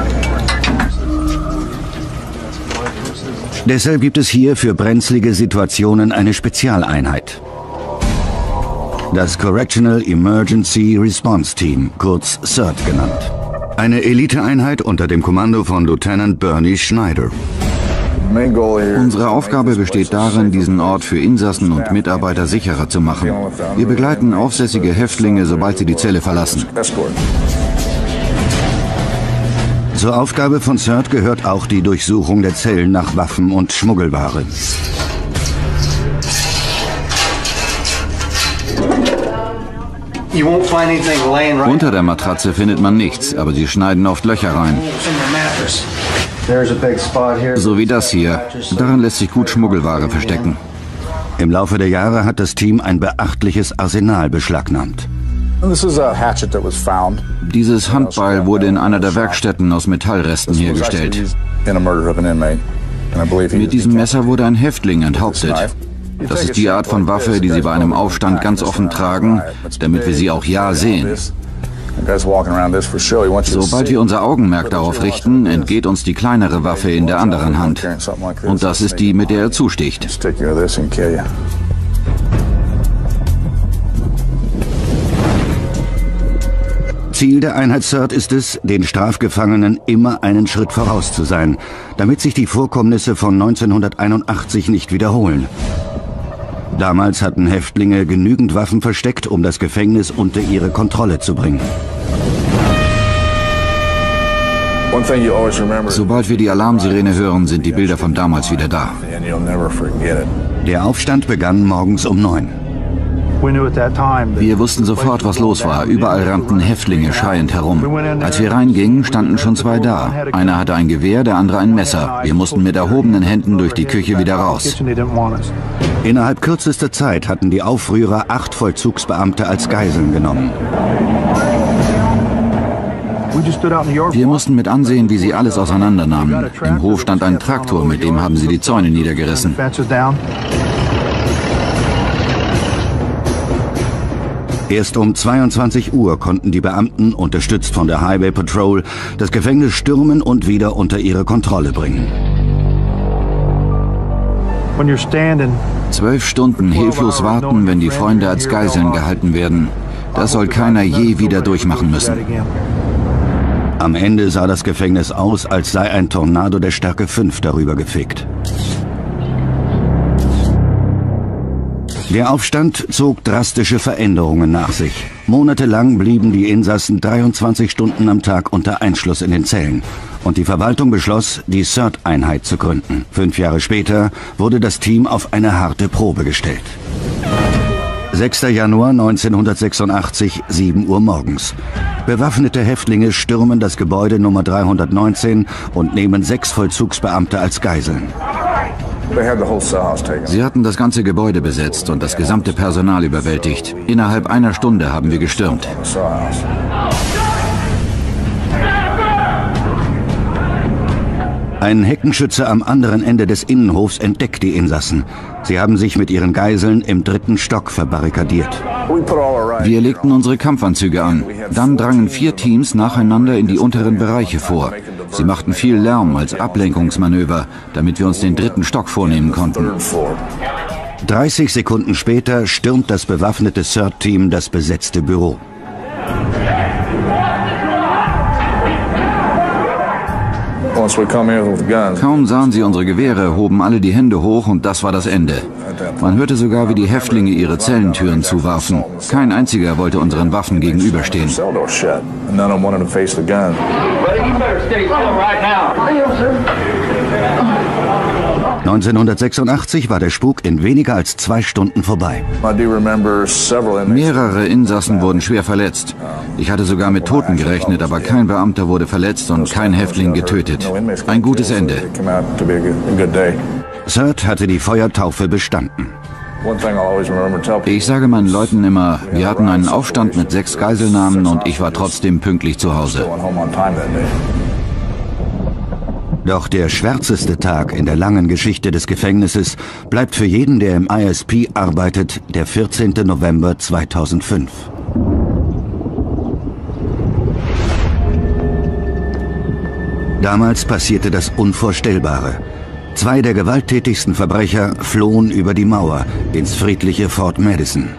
Deshalb gibt es hier für brenzlige Situationen eine Spezialeinheit. Das Correctional Emergency Response Team, kurz C E R T genannt. Eine Eliteeinheit unter dem Kommando von Lieutenant Bernie Schneider. Unsere Aufgabe besteht darin, diesen Ort für Insassen und Mitarbeiter sicherer zu machen. Wir begleiten aufsässige Häftlinge, sobald sie die Zelle verlassen. Zur Aufgabe von C E R T gehört auch die Durchsuchung der Zellen nach Waffen und Schmuggelware. Unter der Matratze findet man nichts, aber sie schneiden oft Löcher rein. So wie das hier. Darin lässt sich gut Schmuggelware verstecken. Im Laufe der Jahre hat das Team ein beachtliches Arsenal beschlagnahmt. Dieses Handbeil wurde in einer der Werkstätten aus Metallresten hergestellt. Mit diesem Messer wurde ein Häftling enthauptet. Das ist die Art von Waffe, die sie bei einem Aufstand ganz offen tragen, damit wir sie auch ja sehen. Sobald wir unser Augenmerk darauf richten, entgeht uns die kleinere Waffe in der anderen Hand. Und das ist die, mit der er zusticht. Ziel der Einheit C E R T ist es, den Strafgefangenen immer einen Schritt voraus zu sein, damit sich die Vorkommnisse von neunzehnhunderteinundachtzig nicht wiederholen. Damals hatten Häftlinge genügend Waffen versteckt, um das Gefängnis unter ihre Kontrolle zu bringen. Sobald wir die Alarmsirene hören, sind die Bilder von damals wieder da. Der Aufstand begann morgens um neun. Wir wussten sofort, was los war. Überall rannten Häftlinge schreiend herum. Als wir reingingen, standen schon zwei da. Einer hatte ein Gewehr, der andere ein Messer. Wir mussten mit erhobenen Händen durch die Küche wieder raus. Innerhalb kürzester Zeit hatten die Aufrührer acht Vollzugsbeamte als Geiseln genommen. Wir mussten mit ansehen, wie sie alles auseinandernahmen. Im Hof stand ein Traktor, mit dem haben sie die Zäune niedergerissen. Erst um zweiundzwanzig Uhr konnten die Beamten, unterstützt von der Highway Patrol, das Gefängnis stürmen und wieder unter ihre Kontrolle bringen. Zwölf Stunden hilflos warten, wenn die Freunde als Geiseln gehalten werden. Das soll keiner je wieder durchmachen müssen. Am Ende sah das Gefängnis aus, als sei ein Tornado der Stärke fünf darüber gefegt. Der Aufstand zog drastische Veränderungen nach sich. Monatelang blieben die Insassen dreiundzwanzig Stunden am Tag unter Einschluss in den Zellen. Und die Verwaltung beschloss, die C E R T-Einheit zu gründen. Fünf Jahre später wurde das Team auf eine harte Probe gestellt. sechster Januar neunzehnhundertsechsundachtzig, sieben Uhr morgens. Bewaffnete Häftlinge stürmen das Gebäude Nummer dreihundertneunzehn und nehmen sechs Vollzugsbeamte als Geiseln. Sie hatten das ganze Gebäude besetzt und das gesamte Personal überwältigt. Innerhalb einer Stunde haben wir gestürmt. Ein Heckenschütze am anderen Ende des Innenhofs entdeckt die Insassen. Sie haben sich mit ihren Geiseln im dritten Stock verbarrikadiert. Wir legten unsere Kampfanzüge an. Dann drangen vier Teams nacheinander in die unteren Bereiche vor. Sie machten viel Lärm als Ablenkungsmanöver, damit wir uns den dritten Stock vornehmen konnten. dreißig Sekunden später stürmt das bewaffnete C E R T-Team das besetzte Büro. Kaum sahen sie unsere Gewehre, hoben alle die Hände hoch und das war das Ende. Man hörte sogar, wie die Häftlinge ihre Zellentüren zuwarfen. Kein einziger wollte unseren Waffen gegenüberstehen. neunzehnhundertsechsundachtzig war der Spuk in weniger als zwei Stunden vorbei. Mehrere Insassen wurden schwer verletzt. Ich hatte sogar mit Toten gerechnet, aber kein Beamter wurde verletzt und kein Häftling getötet. Ein gutes Ende. C E R T hatte die Feuertaufe bestanden. Ich sage meinen Leuten immer, wir hatten einen Aufstand mit sechs Geiselnahmen und ich war trotzdem pünktlich zu Hause. Doch der schwärzeste Tag in der langen Geschichte des Gefängnisses bleibt für jeden, der im I S P arbeitet, der vierzehnte November zweitausendfünf. Damals passierte das Unvorstellbare. Zwei der gewalttätigsten Verbrecher flohen über die Mauer ins friedliche Fort Madison.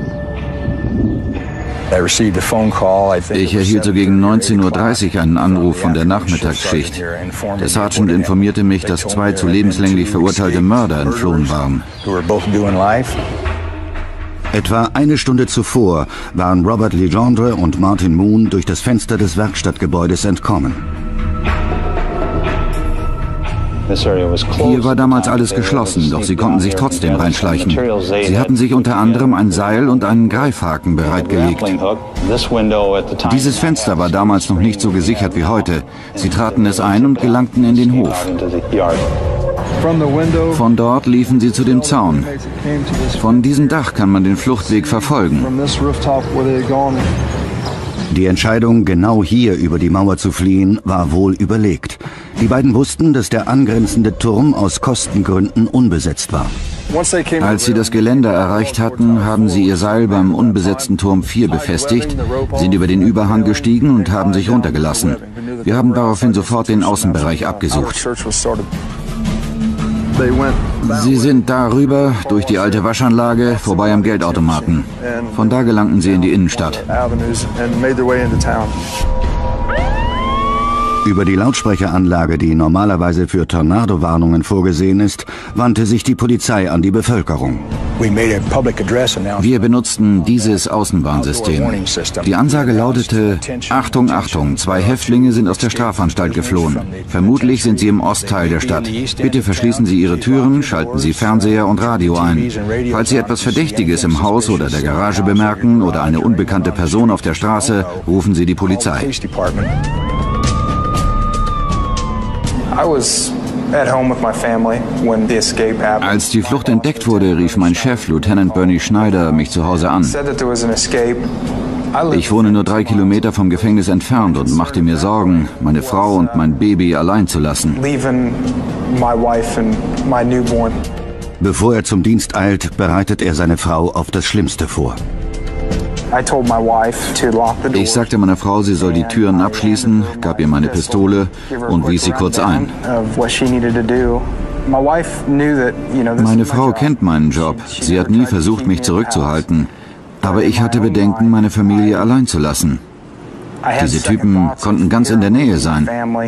Ich erhielt so gegen neunzehn Uhr dreißig einen Anruf von der Nachmittagsschicht. Der Sergeant informierte mich, dass zwei zu lebenslänglich verurteilte Mörder entflohen waren. Etwa eine Stunde zuvor waren Robert Legendre und Martin Moon durch das Fenster des Werkstattgebäudes entkommen. Hier war damals alles geschlossen, doch sie konnten sich trotzdem reinschleichen. Sie hatten sich unter anderem ein Seil und einen Greifhaken bereitgelegt. Dieses Fenster war damals noch nicht so gesichert wie heute. Sie traten es ein und gelangten in den Hof. Von dort liefen sie zu dem Zaun. Von diesem Dach kann man den Fluchtweg verfolgen. Die Entscheidung, genau hier über die Mauer zu fliehen, war wohl überlegt. Die beiden wussten, dass der angrenzende Turm aus Kostengründen unbesetzt war. Als sie das Geländer erreicht hatten, haben sie ihr Seil beim unbesetzten Turm vier befestigt, sind über den Überhang gestiegen und haben sich runtergelassen. Wir haben daraufhin sofort den Außenbereich abgesucht. Sie sind darüber, durch die alte Waschanlage, vorbei am Geldautomaten. Von da gelangten sie in die Innenstadt. Über die Lautsprecheranlage, die normalerweise für Tornado-Warnungen vorgesehen ist, wandte sich die Polizei an die Bevölkerung. Wir benutzten dieses Außenwarnsystem. Die Ansage lautete: Achtung, Achtung, zwei Häftlinge sind aus der Strafanstalt geflohen. Vermutlich sind sie im Ostteil der Stadt. Bitte verschließen Sie Ihre Türen, schalten Sie Fernseher und Radio ein. Falls Sie etwas Verdächtiges im Haus oder der Garage bemerken oder eine unbekannte Person auf der Straße, rufen Sie die Polizei. Als die Flucht entdeckt wurde, rief mein Chef, Lieutenant Bernie Schneider, mich zu Hause an. Ich wohne nur drei Kilometer vom Gefängnis entfernt und machte mir Sorgen, meine Frau und mein Baby allein zu lassen. Bevor er zum Dienst eilt, bereitet er seine Frau auf das Schlimmste vor. Ich sagte meiner Frau, sie soll die Türen abschließen, gab ihr meine Pistole und wies sie kurz ein. Meine Frau kennt meinen Job. Sie hat nie versucht, mich zurückzuhalten. Aber ich hatte Bedenken, meine Familie allein zu lassen. Diese Typen konnten ganz in der Nähe sein.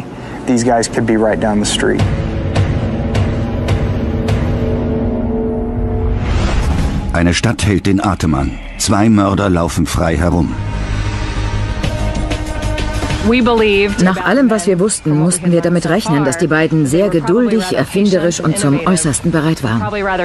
Eine Stadt hält den Atem an. Zwei Mörder laufen frei herum. Nach allem, was wir wussten, mussten wir damit rechnen, dass die beiden sehr geduldig, erfinderisch und zum Äußersten bereit waren.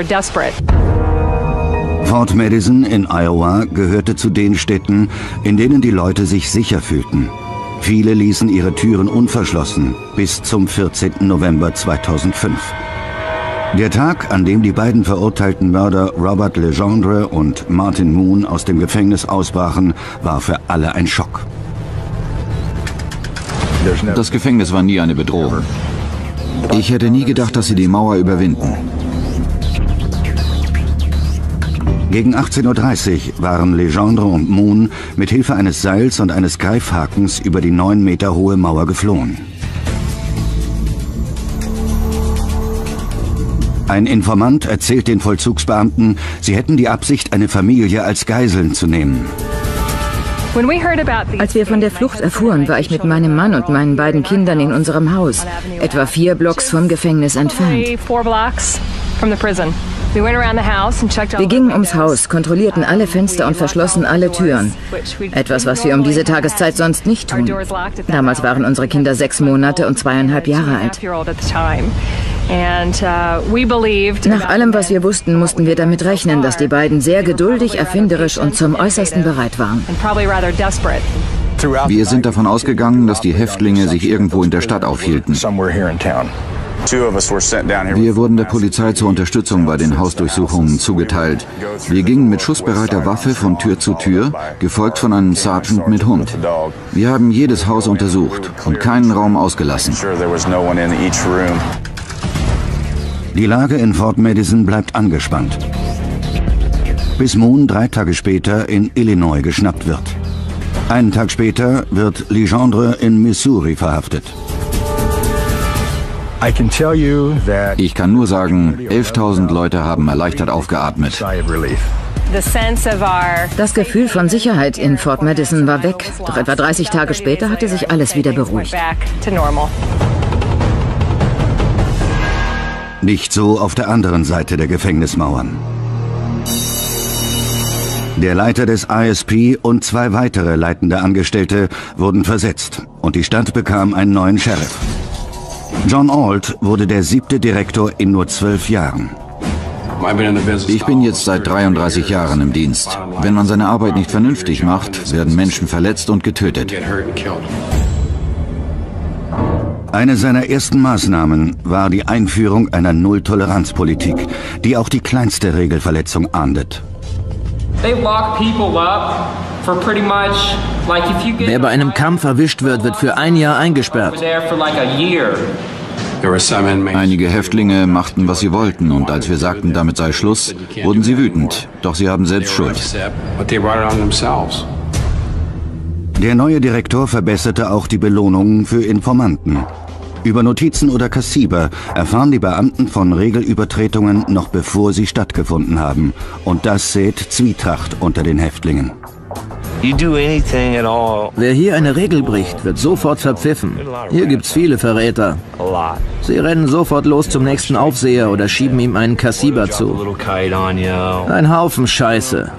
Fort Madison in Iowa gehörte zu den Städten, in denen die Leute sich sicher fühlten. Viele ließen ihre Türen unverschlossen bis zum vierzehnten November zweitausendfünf. Der Tag, an dem die beiden verurteilten Mörder Robert Legendre und Martin Moon aus dem Gefängnis ausbrachen, war für alle ein Schock. Das Gefängnis war nie eine Bedrohung. Ich hätte nie gedacht, dass sie die Mauer überwinden. Gegen achtzehn Uhr dreißig waren Legendre und Moon mit Hilfe eines Seils und eines Greifhakens über die neun Meter hohe Mauer geflohen. Ein Informant erzählt den Vollzugsbeamten, sie hätten die Absicht, eine Familie als Geiseln zu nehmen. Als wir von der Flucht erfuhren, war ich mit meinem Mann und meinen beiden Kindern in unserem Haus, etwa vier Blocks vom Gefängnis entfernt. Wir gingen ums Haus, kontrollierten alle Fenster und verschlossen alle Türen. Etwas, was wir um diese Tageszeit sonst nicht tun. Damals waren unsere Kinder sechs Monate und zweieinhalb Jahre alt. Nach allem, was wir wussten, mussten wir damit rechnen, dass die beiden sehr geduldig, erfinderisch und zum Äußersten bereit waren. Wir sind davon ausgegangen, dass die Häftlinge sich irgendwo in der Stadt aufhielten. Wir wurden der Polizei zur Unterstützung bei den Hausdurchsuchungen zugeteilt. Wir gingen mit schussbereiter Waffe von Tür zu Tür, gefolgt von einem Sergeant mit Hund. Wir haben jedes Haus untersucht und keinen Raum ausgelassen. Die Lage in Fort Madison bleibt angespannt, bis Moon drei Tage später in Illinois geschnappt wird. Einen Tag später wird Legendre in Missouri verhaftet. Ich kann nur sagen, elftausend Leute haben erleichtert aufgeatmet. Das Gefühl von Sicherheit in Fort Madison war weg, doch etwa dreißig Tage später hatte sich alles wieder beruhigt. Nicht so auf der anderen Seite der Gefängnismauern. Der Leiter des I S P und zwei weitere leitende Angestellte wurden versetzt und die Stadt bekam einen neuen Sheriff. John Ault wurde der siebte Direktor in nur zwölf Jahren. Ich bin jetzt seit dreiunddreißig Jahren im Dienst. Wenn man seine Arbeit nicht vernünftig macht, werden Menschen verletzt und getötet. Eine seiner ersten Maßnahmen war die Einführung einer Null-Toleranz-Politik, die auch die kleinste Regelverletzung ahndet. Wer bei einem Kampf erwischt wird, wird für ein Jahr eingesperrt. Einige Häftlinge machten, was sie wollten, und als wir sagten, damit sei Schluss, wurden sie wütend. Doch sie haben selbst Schuld. Der neue Direktor verbesserte auch die Belohnungen für Informanten. Über Notizen oder Kassiber erfahren die Beamten von Regelübertretungen noch bevor sie stattgefunden haben. Und das sät Zwietracht unter den Häftlingen. Wer hier eine Regel bricht, wird sofort verpfiffen. Hier gibt's viele Verräter. Sie rennen sofort los zum nächsten Aufseher oder schieben ihm einen Kassiber zu. Ein Haufen Scheiße.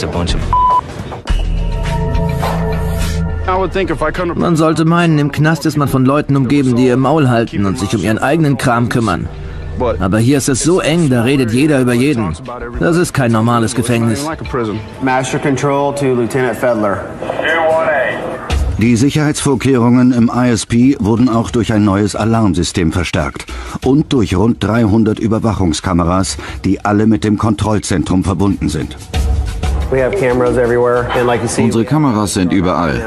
Man sollte meinen, im Knast ist man von Leuten umgeben, die ihr Maul halten und sich um ihren eigenen Kram kümmern. Aber hier ist es so eng, da redet jeder über jeden. Das ist kein normales Gefängnis. Master Control to Lieutenant Fedler. Die Sicherheitsvorkehrungen im I S P wurden auch durch ein neues Alarmsystem verstärkt und durch rund dreihundert Überwachungskameras, die alle mit dem Kontrollzentrum verbunden sind. Unsere Kameras sind überall.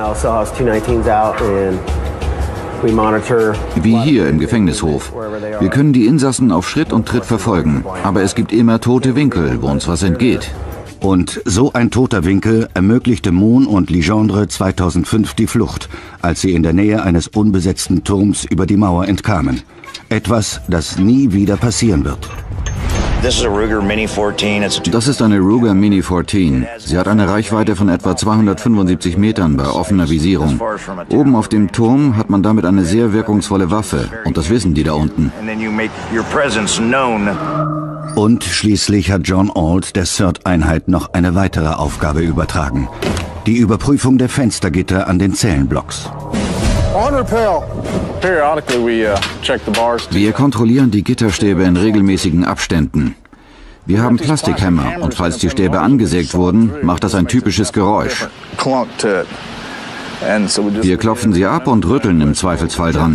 Wie hier im Gefängnishof. Wir können die Insassen auf Schritt und Tritt verfolgen, aber es gibt immer tote Winkel, wo uns was entgeht. Und so ein toter Winkel ermöglichte Moon und Legendre zweitausendfünf die Flucht, als sie in der Nähe eines unbesetzten Turms über die Mauer entkamen. Etwas, das nie wieder passieren wird. Das ist eine Ruger Mini vierzehn. Sie hat eine Reichweite von etwa zweihundertfünfundsiebzig Metern bei offener Visierung. Oben auf dem Turm hat man damit eine sehr wirkungsvolle Waffe. Und das wissen die da unten. Und schließlich hat John Ault der C E R T-Einheit noch eine weitere Aufgabe übertragen. Die Überprüfung der Fenstergitter an den Zellenblocks. Wir kontrollieren die Gitterstäbe in regelmäßigen Abständen. Wir haben Plastikhämmer und falls die Stäbe angesägt wurden, macht das ein typisches Geräusch. Wir klopfen sie ab und rütteln im Zweifelsfall dran.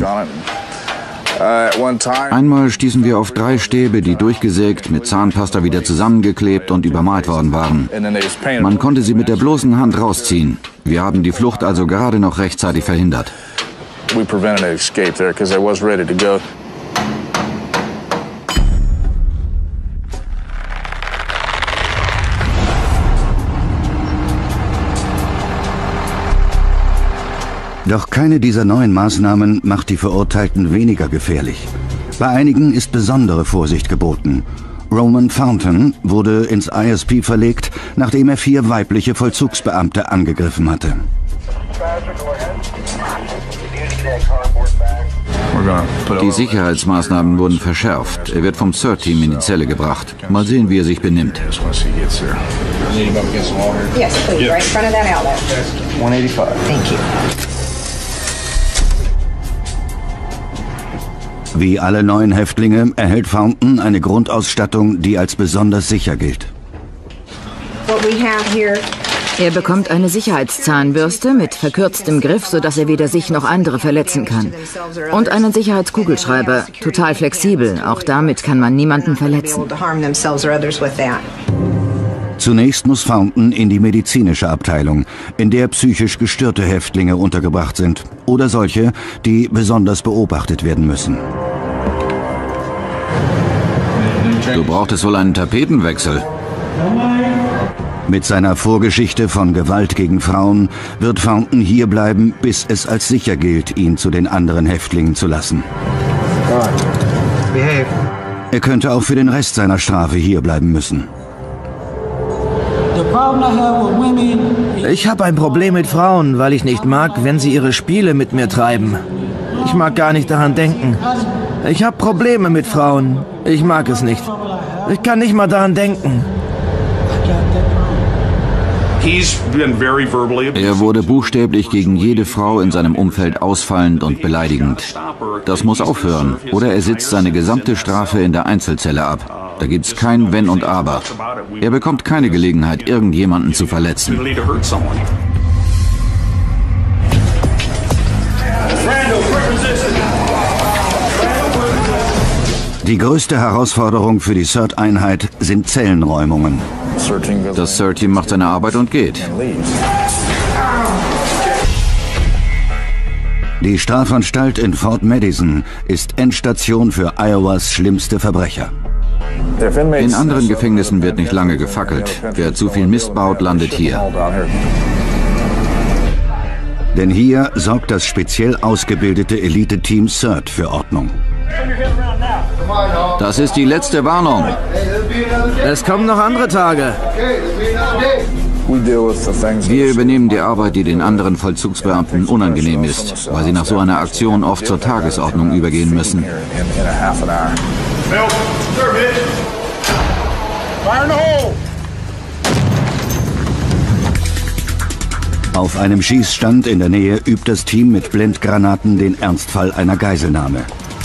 Einmal stießen wir auf drei Stäbe, die durchgesägt, mit Zahnpasta wieder zusammengeklebt und übermalt worden waren. Man konnte sie mit der bloßen Hand rausziehen. Wir haben die Flucht also gerade noch rechtzeitig verhindert. We prevented an escape there because I was ready to go. Doch keine dieser neuen Maßnahmen macht die Verurteilten weniger gefährlich. Bei einigen ist besondere Vorsicht geboten. Roman Fountain wurde ins I S P verlegt, nachdem er vier weibliche Vollzugsbeamte angegriffen hatte. Die Sicherheitsmaßnahmen wurden verschärft. Er wird vom C E R T-Team in die Zelle gebracht. Mal sehen, wie er sich benimmt. Wie alle neuen Häftlinge erhält Fountain eine Grundausstattung, die als besonders sicher gilt. Er bekommt eine Sicherheitszahnbürste mit verkürztem Griff, sodass er weder sich noch andere verletzen kann. Und einen Sicherheitskugelschreiber, total flexibel. Auch damit kann man niemanden verletzen. Zunächst muss Fountain in die medizinische Abteilung, in der psychisch gestörte Häftlinge untergebracht sind. Oder solche, die besonders beobachtet werden müssen. Du brauchtest wohl einen Tapetenwechsel. Mit seiner Vorgeschichte von Gewalt gegen Frauen wird Fountain hierbleiben, bis es als sicher gilt, ihn zu den anderen Häftlingen zu lassen. Er könnte auch für den Rest seiner Strafe hierbleiben müssen. Ich habe ein Problem mit Frauen, weil ich nicht mag, wenn sie ihre Spiele mit mir treiben. Ich mag gar nicht daran denken. Ich habe Probleme mit Frauen. Ich mag es nicht. Ich kann nicht mal daran denken. Er wurde buchstäblich gegen jede Frau in seinem Umfeld ausfallend und beleidigend. Das muss aufhören, oder er sitzt seine gesamte Strafe in der Einzelzelle ab. Da gibt's kein Wenn und Aber. Er bekommt keine Gelegenheit, irgendjemanden zu verletzen. Die größte Herausforderung für die C E R T-Einheit sind Zellenräumungen. Das C E R T-Team macht seine Arbeit und geht. Die Strafanstalt in Fort Madison ist Endstation für Iowas schlimmste Verbrecher. In anderen Gefängnissen wird nicht lange gefackelt. Wer zu viel Mist baut, landet hier. Denn hier sorgt das speziell ausgebildete Elite-Team C E R T für Ordnung. Das ist die letzte Warnung. Es kommen noch andere Tage. Wir übernehmen die Arbeit, die den anderen Vollzugsbeamten unangenehm ist, weil sie nach so einer Aktion oft zur Tagesordnung übergehen müssen. Auf einem Schießstand in der Nähe übt das Team mit Blendgranaten den Ernstfall einer Geiselnahme.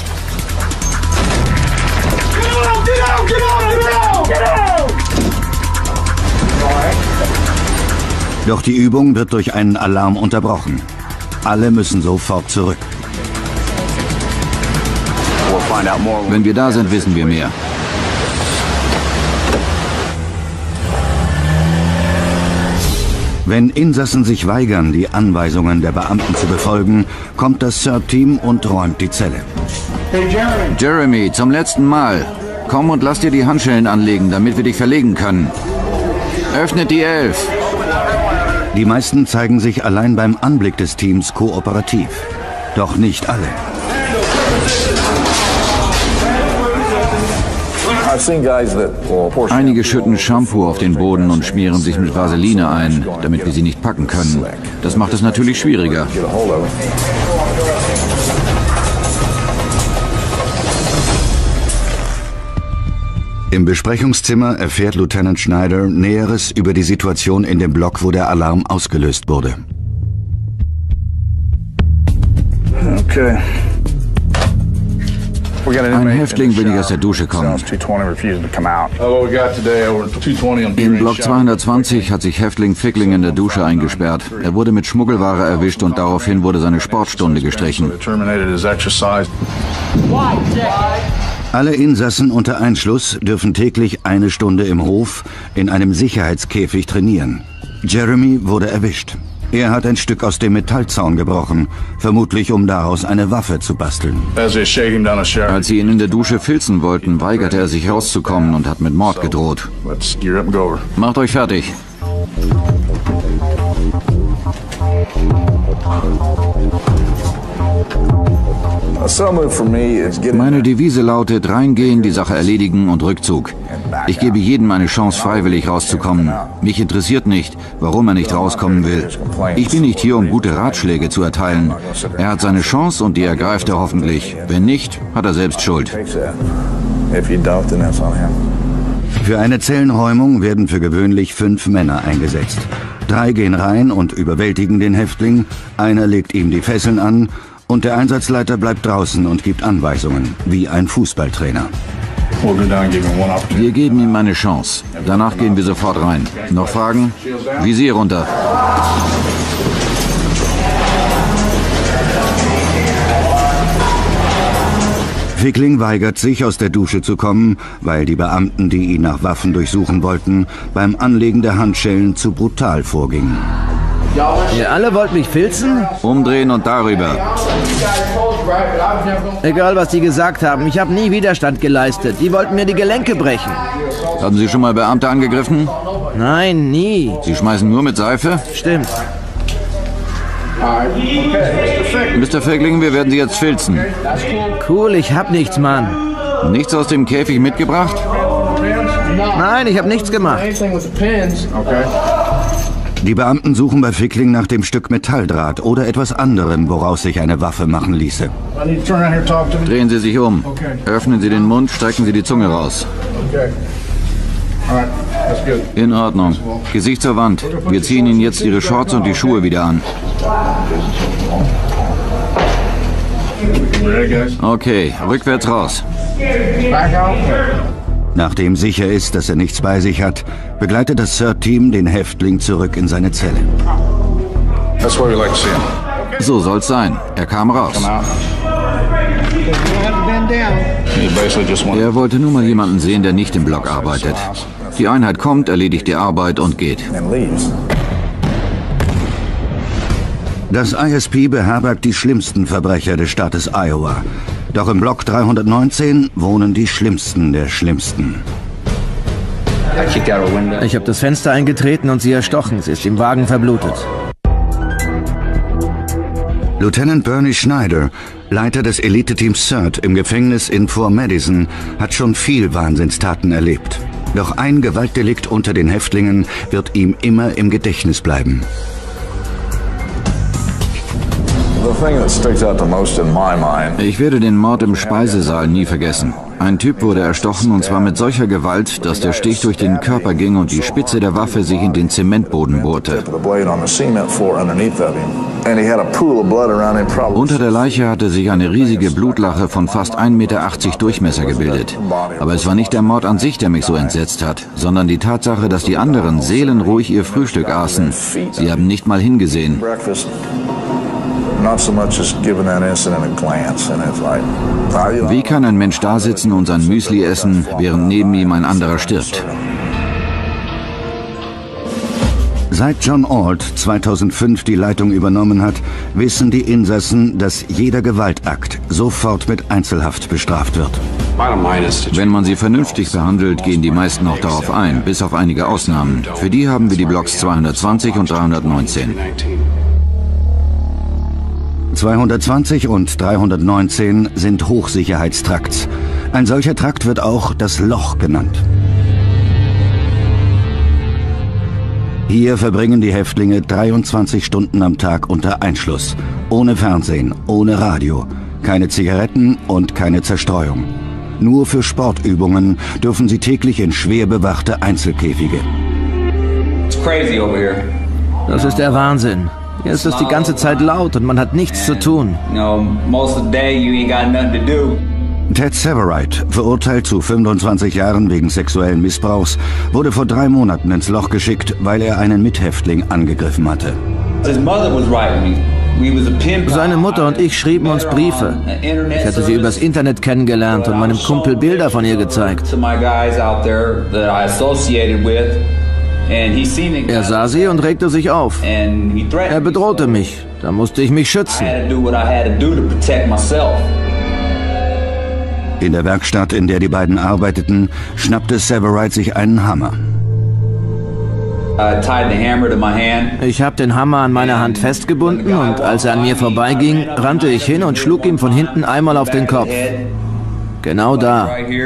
Doch die Übung wird durch einen Alarm unterbrochen. Alle müssen sofort zurück. Wenn wir da sind, wissen wir mehr. Wenn Insassen sich weigern, die Anweisungen der Beamten zu befolgen, kommt das S E R T-Team und räumt die Zelle. Jeremy, zum letzten Mal. Komm und lass dir die Handschellen anlegen, damit wir dich verlegen können. Öffnet die Elf. Die meisten zeigen sich allein beim Anblick des Teams kooperativ. Doch nicht alle. Einige schütten Shampoo auf den Boden und schmieren sich mit Vaseline ein, damit wir sie nicht packen können. Das macht es natürlich schwieriger. Im Besprechungszimmer erfährt Lieutenant Schneider Näheres über die Situation in dem Block, wo der Alarm ausgelöst wurde. Okay. Ein Häftling will nicht aus der Dusche kommen. In Block zweihundertzwanzig hat sich Häftling Fickling in der Dusche eingesperrt. Er wurde mit Schmuggelware erwischt und daraufhin wurde seine Sportstunde gestrichen. Alle Insassen unter Einschluss dürfen täglich eine Stunde im Hof in einem Sicherheitskäfig trainieren. Jeremy wurde erwischt. Er hat ein Stück aus dem Metallzaun gebrochen, vermutlich um daraus eine Waffe zu basteln. Als sie ihn in der Dusche filzen wollten, weigerte er sich rauszukommen und hat mit Mord gedroht. Macht euch fertig. Meine Devise lautet, reingehen, die Sache erledigen und Rückzug. Ich gebe jedem eine Chance, freiwillig rauszukommen. Mich interessiert nicht, warum er nicht rauskommen will. Ich bin nicht hier, um gute Ratschläge zu erteilen. Er hat seine Chance und die ergreift er hoffentlich. Wenn nicht, hat er selbst Schuld. Für eine Zellenräumung werden für gewöhnlich fünf Männer eingesetzt. Drei gehen rein und überwältigen den Häftling, einer legt ihm die Fesseln an und der Einsatzleiter bleibt draußen und gibt Anweisungen, wie ein Fußballtrainer. Wir geben ihm eine Chance. Danach gehen wir sofort rein. Noch Fragen? Visier runter. Fickling weigert sich, aus der Dusche zu kommen, weil die Beamten, die ihn nach Waffen durchsuchen wollten, beim Anlegen der Handschellen zu brutal vorgingen. Ihr alle wollt mich filzen? Umdrehen und darüber. Egal, was die gesagt haben, ich habe nie Widerstand geleistet. Die wollten mir die Gelenke brechen. Haben Sie schon mal Beamte angegriffen? Nein, nie. Sie schmeißen nur mit Seife? Stimmt. Mister Fickling, wir werden Sie jetzt filzen. Cool, ich hab nichts, Mann. Nichts aus dem Käfig mitgebracht? Nein, ich habe nichts gemacht. Die Beamten suchen bei Fickling nach dem Stück Metalldraht oder etwas anderem, woraus sich eine Waffe machen ließe. Drehen Sie sich um. Öffnen Sie den Mund, strecken Sie die Zunge raus. In Ordnung. Gesicht zur Wand. Wir ziehen Ihnen jetzt Ihre Shorts und die Schuhe wieder an. Okay, rückwärts raus. Nachdem sicher ist, dass er nichts bei sich hat, begleitet das S E R T-Team den Häftling zurück in seine Zelle. So soll's sein. Er kam raus. Er wollte nur mal jemanden sehen, der nicht im Block arbeitet. Die Einheit kommt, erledigt die Arbeit und geht. Das I S P beherbergt die schlimmsten Verbrecher des Staates Iowa. Doch im Block dreihundertneunzehn wohnen die Schlimmsten der Schlimmsten. Ich habe das Fenster eingetreten und sie erstochen. Sie ist im Wagen verblutet. Lieutenant Bernie Schneider, Leiter des Elite-Teams S E R T im Gefängnis in Fort Madison, hat schon viel Wahnsinnstaten erlebt. Doch ein Gewaltdelikt unter den Häftlingen wird ihm immer im Gedächtnis bleiben. Ich werde den Mord im Speisesaal nie vergessen. Ein Typ wurde erstochen und zwar mit solcher Gewalt, dass der Stich durch den Körper ging und die Spitze der Waffe sich in den Zementboden bohrte. Unter der Leiche hatte sich eine riesige Blutlache von fast ein Meter achtzig Durchmesser gebildet. Aber es war nicht der Mord an sich, der mich so entsetzt hat, sondern die Tatsache, dass die anderen seelenruhig ihr Frühstück aßen. Sie haben nicht mal hingesehen. Wie kann ein Mensch da sitzen und sein Müsli essen, während neben ihm ein anderer stirbt? Seit John Ault zweitausendfünf die Leitung übernommen hat, wissen die Insassen, dass jeder Gewaltakt sofort mit Einzelhaft bestraft wird. Wenn man sie vernünftig behandelt, gehen die meisten auch darauf ein, bis auf einige Ausnahmen. Für die haben wir die Blocks zweihundertzwanzig und dreihundertneunzehn. zweihundertzwanzig und dreihundertneunzehn sind Hochsicherheitstrakts. Ein solcher Trakt wird auch das Loch genannt. Hier verbringen die Häftlinge dreiundzwanzig Stunden am Tag unter Einschluss. Ohne Fernsehen, ohne Radio, keine Zigaretten und keine Zerstreuung. Nur für Sportübungen dürfen sie täglich in schwer bewachte Einzelkäfige. Das ist der Wahnsinn. Hier ist es die ganze Zeit laut und man hat nichts zu tun. Ted Severide, verurteilt zu fünfundzwanzig Jahren wegen sexuellen Missbrauchs, wurde vor drei Monaten ins Loch geschickt, weil er einen Mithäftling angegriffen hatte. Seine Mutter und ich schrieben uns Briefe. Ich hatte sie übers Internet kennengelernt und meinem Kumpel Bilder von ihr gezeigt. Er sah sie und regte sich auf. Er bedrohte mich. Da musste ich mich schützen. In der Werkstatt, in der die beiden arbeiteten, schnappte Severide sich einen Hammer. Ich habe den Hammer an meiner Hand festgebunden und als er an mir vorbeiging, rannte ich hin und schlug ihm von hinten einmal auf den Kopf. Genau da.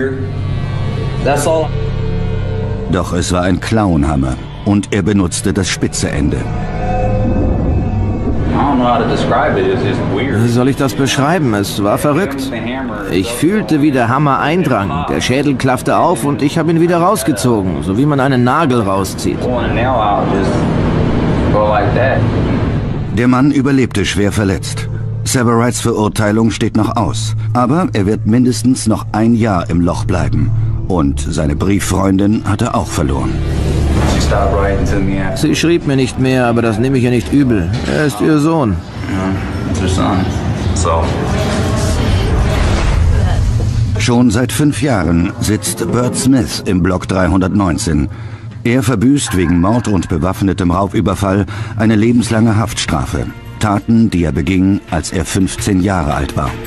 Doch es war ein Clownhammer und er benutzte das spitze Ende. Wie soll ich das beschreiben? Es war verrückt. Ich fühlte, wie der Hammer eindrang. Der Schädel klaffte auf und ich habe ihn wieder rausgezogen, so wie man einen Nagel rauszieht. Der Mann überlebte schwer verletzt. Severides Verurteilung steht noch aus, aber er wird mindestens noch ein Jahr im Loch bleiben. Und seine Brieffreundin hat er auch verloren. Sie schrieb mir nicht mehr, aber das nehme ich ihr nicht übel. Er ist ihr Sohn. Schon seit fünf Jahren sitzt Burt Smith im Block dreihundertneunzehn. Er verbüßt wegen Mord und bewaffnetem Raubüberfall eine lebenslange Haftstrafe. Taten, die er beging, als er fünfzehn Jahre alt war.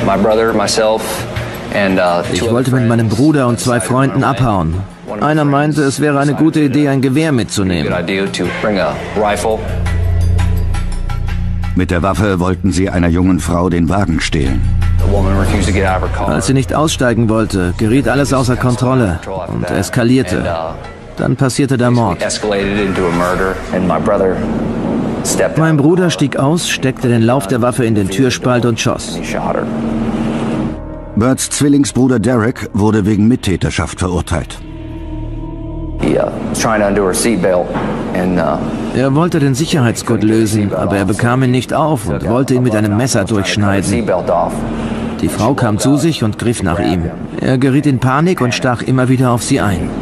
Ich wollte mit meinem Bruder und zwei Freunden abhauen. Einer meinte, es wäre eine gute Idee, ein Gewehr mitzunehmen. Mit der Waffe wollten sie einer jungen Frau den Wagen stehlen. Als sie nicht aussteigen wollte, geriet alles außer Kontrolle und eskalierte. Dann passierte der Mord. Mein Bruder stieg aus, steckte den Lauf der Waffe in den Türspalt und schoss. Burts Zwillingsbruder Derek wurde wegen Mittäterschaft verurteilt. Er wollte den Sicherheitsgurt lösen, aber er bekam ihn nicht auf und wollte ihn mit einem Messer durchschneiden. Die Frau kam zu sich und griff nach ihm. Er geriet in Panik und stach immer wieder auf sie ein.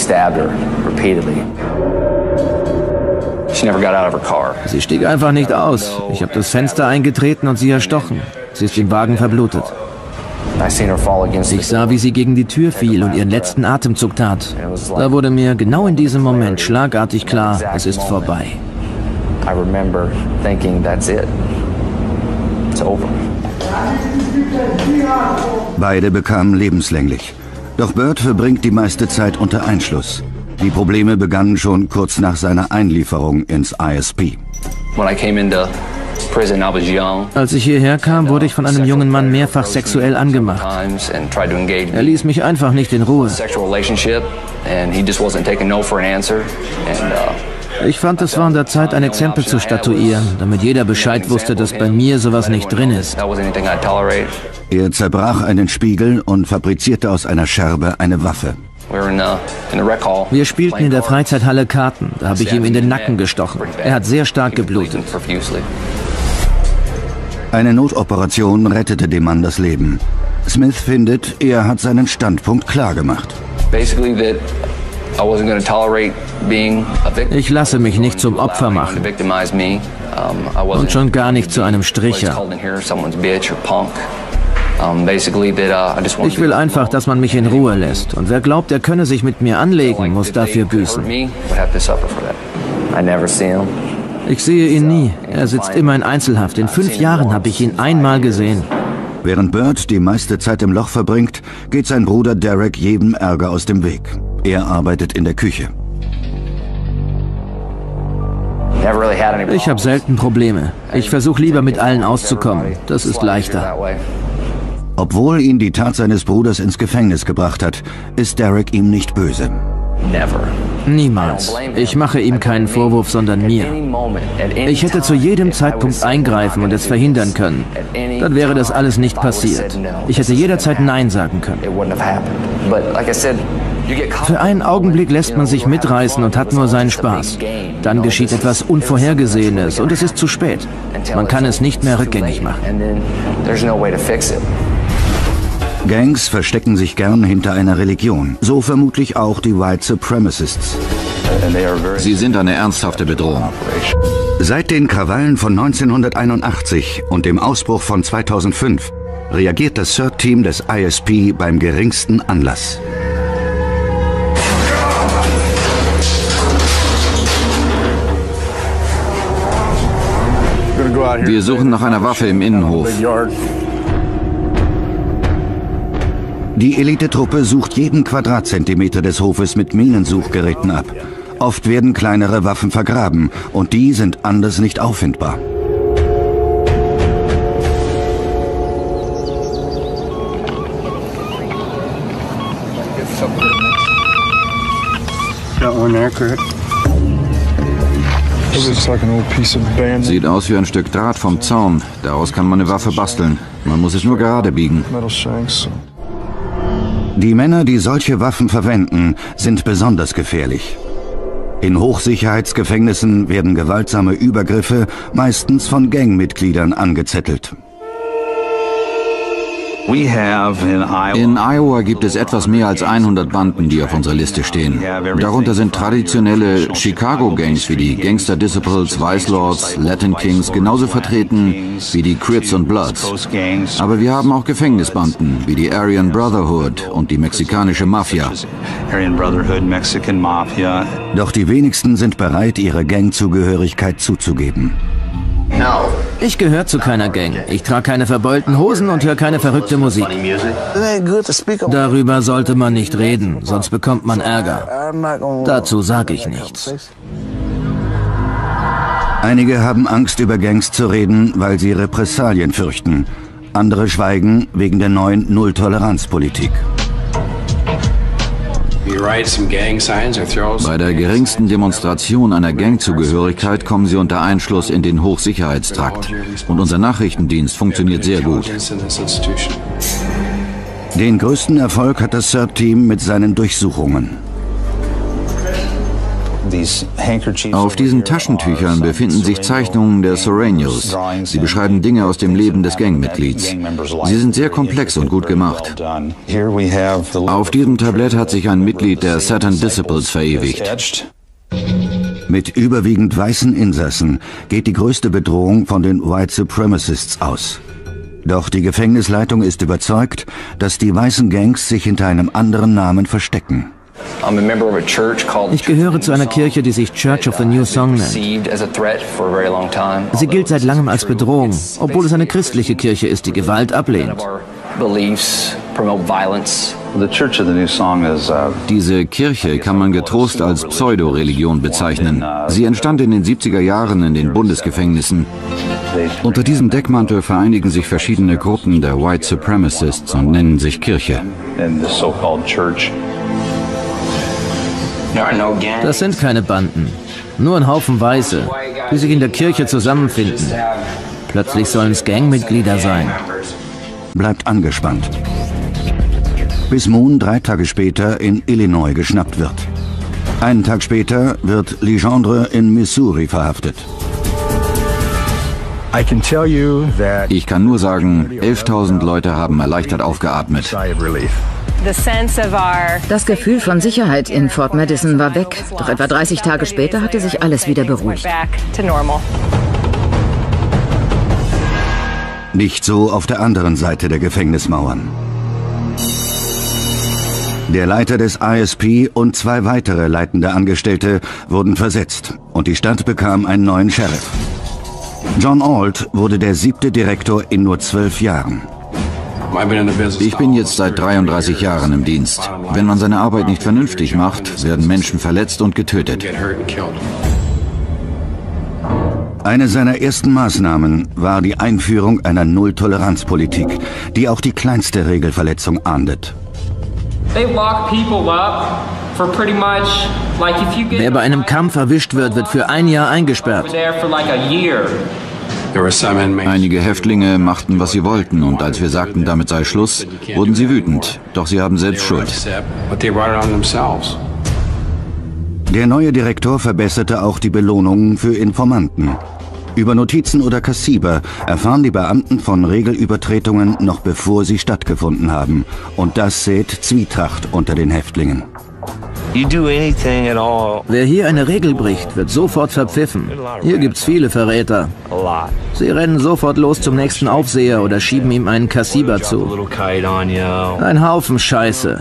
Sie stieg einfach nicht aus. Ich habe das Fenster eingetreten und sie erstochen. Sie ist im Wagen verblutet. Ich sah, wie sie gegen die Tür fiel und ihren letzten Atemzug tat. Da wurde mir genau in diesem Moment schlagartig klar, es ist vorbei. Beide bekamen lebenslänglich. Doch Burt verbringt die meiste Zeit unter Einschluss. Die Probleme begannen schon kurz nach seiner Einlieferung ins I S P. Als ich hierher kam, wurde ich von einem jungen Mann mehrfach sexuell angemacht. Er ließ mich einfach nicht in Ruhe. Ich fand, es war an der Zeit, ein Exempel zu statuieren, damit jeder Bescheid wusste, dass bei mir sowas nicht drin ist. Er zerbrach einen Spiegel und fabrizierte aus einer Scherbe eine Waffe. Wir spielten in der Freizeithalle Karten. Da habe ich ihm in den Nacken gestochen. Er hat sehr stark geblutet. Eine Notoperation rettete dem Mann das Leben. Smith findet, er hat seinen Standpunkt klar gemacht. Ich lasse mich nicht zum Opfer machen. Und schon gar nicht zu einem Stricher. Ich will einfach, dass man mich in Ruhe lässt. Und wer glaubt, er könne sich mit mir anlegen, muss dafür büßen. Ich sehe ihn nie. Er sitzt immer in Einzelhaft. In fünf Jahren habe ich ihn einmal gesehen. Während Burt die meiste Zeit im Loch verbringt, geht sein Bruder Derek jedem Ärger aus dem Weg. Er arbeitet in der Küche. Ich habe selten Probleme. Ich versuche lieber mit allen auszukommen. Das ist leichter. Obwohl ihn die Tat seines Bruders ins Gefängnis gebracht hat, ist Derek ihm nicht böse. Niemals. Ich mache ihm keinen Vorwurf, sondern mir. Ich hätte zu jedem Zeitpunkt eingreifen und es verhindern können. Dann wäre das alles nicht passiert. Ich hätte jederzeit Nein sagen können. Für einen Augenblick lässt man sich mitreißen und hat nur seinen Spaß. Dann geschieht etwas Unvorhergesehenes und es ist zu spät. Man kann es nicht mehr rückgängig machen. Gangs verstecken sich gern hinter einer Religion. So vermutlich auch die White Supremacists. Sie sind eine ernsthafte Bedrohung. Seit den Krawallen von neunzehnhunderteinundachtzig und dem Ausbruch von zweitausendfünf reagiert das C E R T-Team des I S P beim geringsten Anlass. Wir suchen nach einer Waffe im Innenhof. Die Elitetruppe sucht jeden Quadratzentimeter des Hofes mit Minensuchgeräten ab. Oft werden kleinere Waffen vergraben und die sind anders nicht auffindbar. Sieht aus wie ein Stück Draht vom Zaun. Daraus kann man eine Waffe basteln. Man muss es nur gerade biegen. Die Männer, die solche Waffen verwenden, sind besonders gefährlich. In Hochsicherheitsgefängnissen werden gewaltsame Übergriffe meistens von Gangmitgliedern angezettelt. In Iowa gibt es etwas mehr als hundert Banden, die auf unserer Liste stehen. Darunter sind traditionelle Chicago-Gangs wie die Gangster Disciples, Vice Lords, Latin Kings genauso vertreten wie die Crips und Bloods. Aber wir haben auch Gefängnisbanden wie die Aryan Brotherhood und die mexikanische Mafia. Doch die wenigsten sind bereit, ihre Gangzugehörigkeit zuzugeben. Ich gehöre zu keiner Gang. Ich trage keine verbeulten Hosen und höre keine verrückte Musik. Darüber sollte man nicht reden, sonst bekommt man Ärger. Dazu sage ich nichts. Einige haben Angst, über Gangs zu reden, weil sie Repressalien fürchten. Andere schweigen wegen der neuen Null-Toleranz-Politik. Bei der geringsten Demonstration einer Gangzugehörigkeit kommen sie unter Einschluss in den Hochsicherheitstrakt. Und unser Nachrichtendienst funktioniert sehr gut. Den größten Erfolg hat das C E R T-Team mit seinen Durchsuchungen. Auf diesen Taschentüchern befinden sich Zeichnungen der Sureños. Sie beschreiben Dinge aus dem Leben des Gangmitglieds. Sie sind sehr komplex und gut gemacht. Auf diesem Tablett hat sich ein Mitglied der Satan Disciples verewigt. Mit überwiegend weißen Insassen geht die größte Bedrohung von den White Supremacists aus. Doch die Gefängnisleitung ist überzeugt, dass die weißen Gangs sich hinter einem anderen Namen verstecken. Ich gehöre zu einer Kirche, die sich Church of the New Song nennt. Sie gilt seit langem als Bedrohung, obwohl es eine christliche Kirche ist, die Gewalt ablehnt. Diese Kirche kann man getrost als Pseudo-Religion bezeichnen. Sie entstand in den siebziger Jahren in den Bundesgefängnissen. Unter diesem Deckmantel vereinigen sich verschiedene Gruppen der White Supremacists und nennen sich Kirche. Das sind keine Banden, nur ein Haufen Weiße, die sich in der Kirche zusammenfinden. Plötzlich sollen es Gangmitglieder sein. Bleibt angespannt. Bis Moon drei Tage später in Illinois geschnappt wird. Einen Tag später wird Legendre in Missouri verhaftet. Ich kann nur sagen, elftausend Leute haben erleichtert aufgeatmet. Das Gefühl von Sicherheit in Fort Madison war weg. Doch etwa dreißig Tage später hatte sich alles wieder beruhigt. Nicht so auf der anderen Seite der Gefängnismauern. Der Leiter des I S P und zwei weitere leitende Angestellte wurden versetzt und die Stadt bekam einen neuen Sheriff. John Ault wurde der siebte Direktor in nur zwölf Jahren. Ich bin jetzt seit dreiunddreißig Jahren im Dienst. Wenn man seine Arbeit nicht vernünftig macht, werden Menschen verletzt und getötet. Eine seiner ersten Maßnahmen war die Einführung einer Null-Toleranz-Politik, die auch die kleinste Regelverletzung ahndet. Wer bei einem Kampf erwischt wird, wird für ein Jahr eingesperrt. Einige Häftlinge machten, was sie wollten, und als wir sagten, damit sei Schluss, wurden sie wütend. Doch sie haben selbst Schuld. Der neue Direktor verbesserte auch die Belohnungen für Informanten. Über Notizen oder Kassiber erfahren die Beamten von Regelübertretungen noch bevor sie stattgefunden haben. Und das sät Zwietracht unter den Häftlingen. Wer hier eine Regel bricht, wird sofort verpfiffen. Hier gibt's viele Verräter. Sie rennen sofort los zum nächsten Aufseher oder schieben ihm einen Kassiber zu. Ein Haufen Scheiße.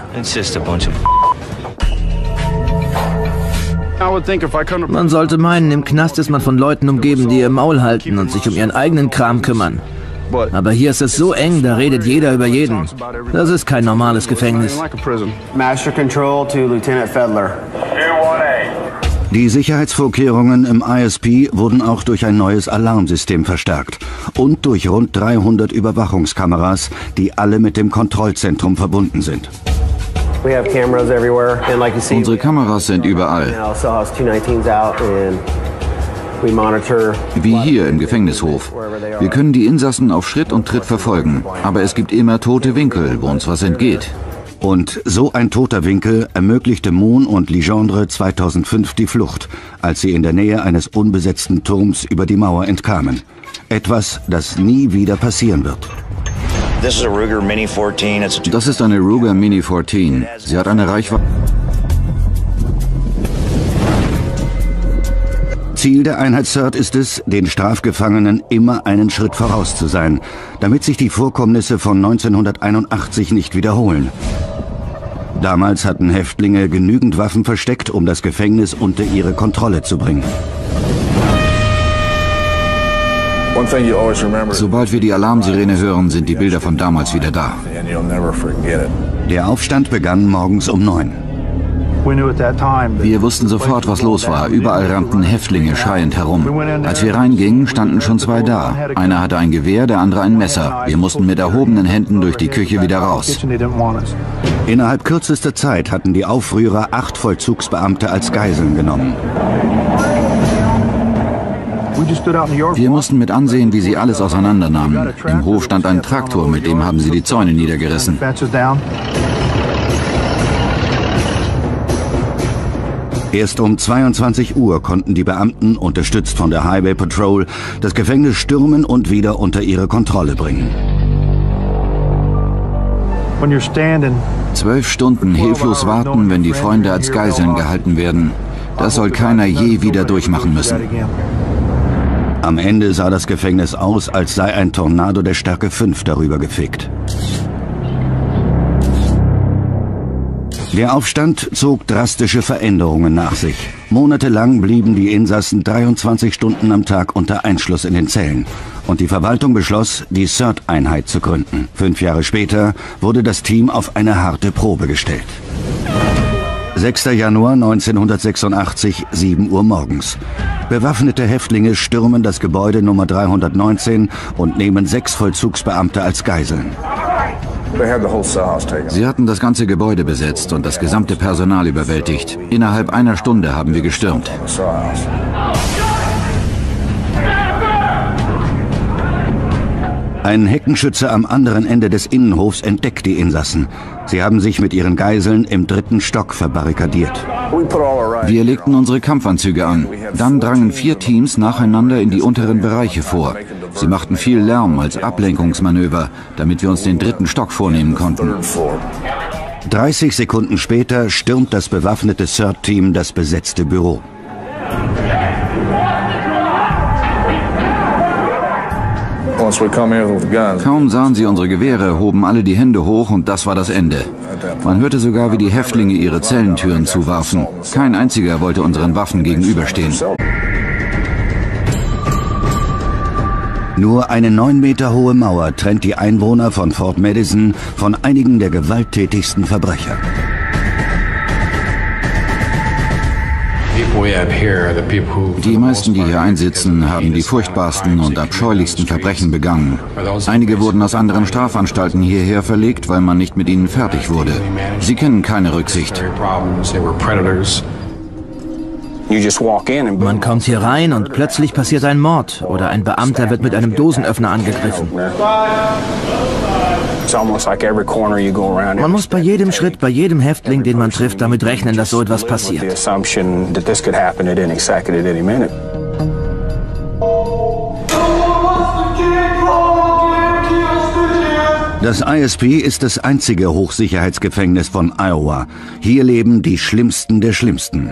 Man sollte meinen, im Knast ist man von Leuten umgeben, die ihr Maul halten und sich um ihren eigenen Kram kümmern. Aber hier ist es so eng, da redet jeder über jeden. Das ist kein normales Gefängnis. Master Control to Lieutenant Fedler. Die Sicherheitsvorkehrungen im I S P wurden auch durch ein neues Alarmsystem verstärkt und durch rund dreihundert Überwachungskameras, die alle mit dem Kontrollzentrum verbunden sind. Unsere Kameras sind überall. Wie hier im Gefängnishof. Wir können die Insassen auf Schritt und Tritt verfolgen, aber es gibt immer tote Winkel, wo uns was entgeht. Und so ein toter Winkel ermöglichte Moon und Legendre zweitausendfünf die Flucht, als sie in der Nähe eines unbesetzten Turms über die Mauer entkamen. Etwas, das nie wieder passieren wird. Das ist eine Ruger Mini vierzehn. Sie hat eine Reichweite... Ziel der Einheit C E R T ist es, den Strafgefangenen immer einen Schritt voraus zu sein, damit sich die Vorkommnisse von neunzehnhunderteinundachtzig nicht wiederholen. Damals hatten Häftlinge genügend Waffen versteckt, um das Gefängnis unter ihre Kontrolle zu bringen. Sobald wir die Alarmsirene hören, sind die Bilder von damals wieder da. Der Aufstand begann morgens um neun. Wir wussten sofort, was los war. Überall rannten Häftlinge schreiend herum. Als wir reingingen, standen schon zwei da. Einer hatte ein Gewehr, der andere ein Messer. Wir mussten mit erhobenen Händen durch die Küche wieder raus. Innerhalb kürzester Zeit hatten die Aufrührer acht Vollzugsbeamte als Geiseln genommen. Wir mussten mit ansehen, wie sie alles auseinandernahmen. Im Hof stand ein Traktor, mit dem haben sie die Zäune niedergerissen. Erst um zweiundzwanzig Uhr konnten die Beamten, unterstützt von der Highway Patrol, das Gefängnis stürmen und wieder unter ihre Kontrolle bringen. Zwölf Stunden hilflos warten, wenn die Freunde als Geiseln gehalten werden. Das soll keiner je wieder durchmachen müssen. Am Ende sah das Gefängnis aus, als sei ein Tornado der Stärke fünf darüber gefegt. Der Aufstand zog drastische Veränderungen nach sich. Monatelang blieben die Insassen dreiundzwanzig Stunden am Tag unter Einschluss in den Zellen. Und die Verwaltung beschloss, die C E R T-Einheit zu gründen. Fünf Jahre später wurde das Team auf eine harte Probe gestellt. sechster Januar neunzehnhundertsechsundachtzig, sieben Uhr morgens. Bewaffnete Häftlinge stürmen das Gebäude Nummer dreihundertneunzehn und nehmen sechs Vollzugsbeamte als Geiseln. Sie hatten das ganze Gebäude besetzt und das gesamte Personal überwältigt. Innerhalb einer Stunde haben wir gestürmt. Ein Heckenschütze am anderen Ende des Innenhofs entdeckt die Insassen. Sie haben sich mit ihren Geiseln im dritten Stock verbarrikadiert. Wir legten unsere Kampfanzüge an. Dann drangen vier Teams nacheinander in die unteren Bereiche vor. Sie machten viel Lärm als Ablenkungsmanöver, damit wir uns den dritten Stock vornehmen konnten. dreißig Sekunden später stürmt das bewaffnete C E R T-Team das besetzte Büro. Kaum sahen sie unsere Gewehre, hoben alle die Hände hoch und das war das Ende. Man hörte sogar, wie die Häftlinge ihre Zellentüren zuwarfen. Kein einziger wollte unseren Waffen gegenüberstehen. Nur eine neun Meter hohe Mauer trennt die Einwohner von Fort Madison von einigen der gewalttätigsten Verbrecher. Die meisten, die hier einsitzen, haben die furchtbarsten und abscheulichsten Verbrechen begangen. Einige wurden aus anderen Strafanstalten hierher verlegt, weil man nicht mit ihnen fertig wurde. Sie kennen keine Rücksicht. Man kommt hier rein und plötzlich passiert ein Mord oder ein Beamter wird mit einem Dosenöffner angegriffen. Man muss bei jedem Schritt, bei jedem Häftling, den man trifft, damit rechnen, dass so etwas passiert. Das I S P ist das einzige Hochsicherheitsgefängnis von Iowa. Hier leben die Schlimmsten der Schlimmsten.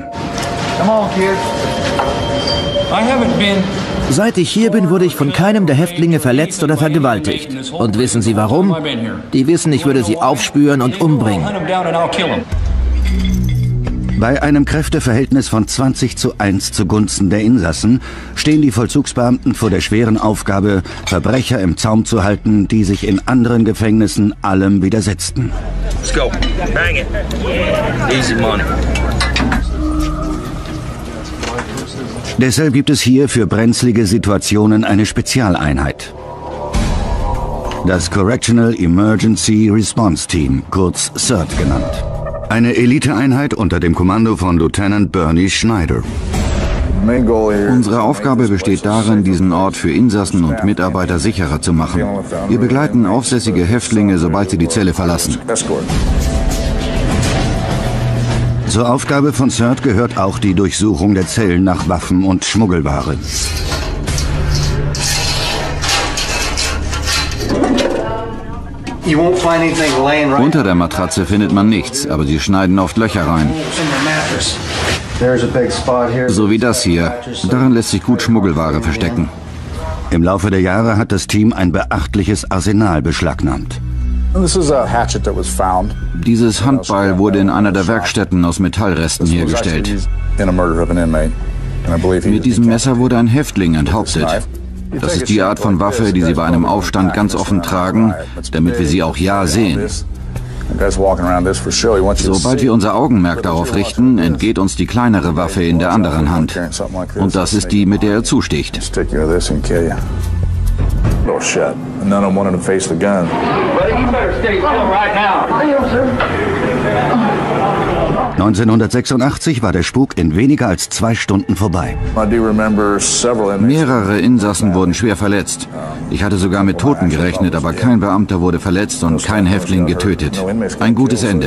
Seit ich hier bin, wurde ich von keinem der Häftlinge verletzt oder vergewaltigt. Und wissen Sie warum? Die wissen, ich würde sie aufspüren und umbringen. Bei einem Kräfteverhältnis von zwanzig zu eins zugunsten der Insassen stehen die Vollzugsbeamten vor der schweren Aufgabe, Verbrecher im Zaum zu halten, die sich in anderen Gefängnissen allem widersetzten. Let's go. Bang it. Easy money. Deshalb gibt es hier für brenzlige Situationen eine Spezialeinheit. Das Correctional Emergency Response Team, kurz C E R T genannt. Eine Eliteeinheit unter dem Kommando von Lieutenant Bernie Schneider. Unsere Aufgabe besteht darin, diesen Ort für Insassen und Mitarbeiter sicherer zu machen. Wir begleiten aufsässige Häftlinge, sobald sie die Zelle verlassen. Zur Aufgabe von C E R T gehört auch die Durchsuchung der Zellen nach Waffen und Schmuggelware. Unter der Matratze findet man nichts, aber sie schneiden oft Löcher rein. So wie das hier. Darin lässt sich gut Schmuggelware verstecken. Im Laufe der Jahre hat das Team ein beachtliches Arsenal beschlagnahmt. Dieses Handbeil wurde in einer der Werkstätten aus Metallresten hergestellt. Mit diesem Messer wurde ein Häftling enthauptet. Das ist die Art von Waffe, die sie bei einem Aufstand ganz offen tragen, damit wir sie auch ja sehen. Sobald wir unser Augenmerk darauf richten, entgeht uns die kleinere Waffe in der anderen Hand. Und das ist die, mit der er zusticht. neunzehnhundertsechsundachtzig war der Spuk in weniger als zwei Stunden vorbei. Mehrere Insassen wurden schwer verletzt. Ich hatte sogar mit Toten gerechnet, aber kein Beamter wurde verletzt und kein Häftling getötet. Ein gutes Ende.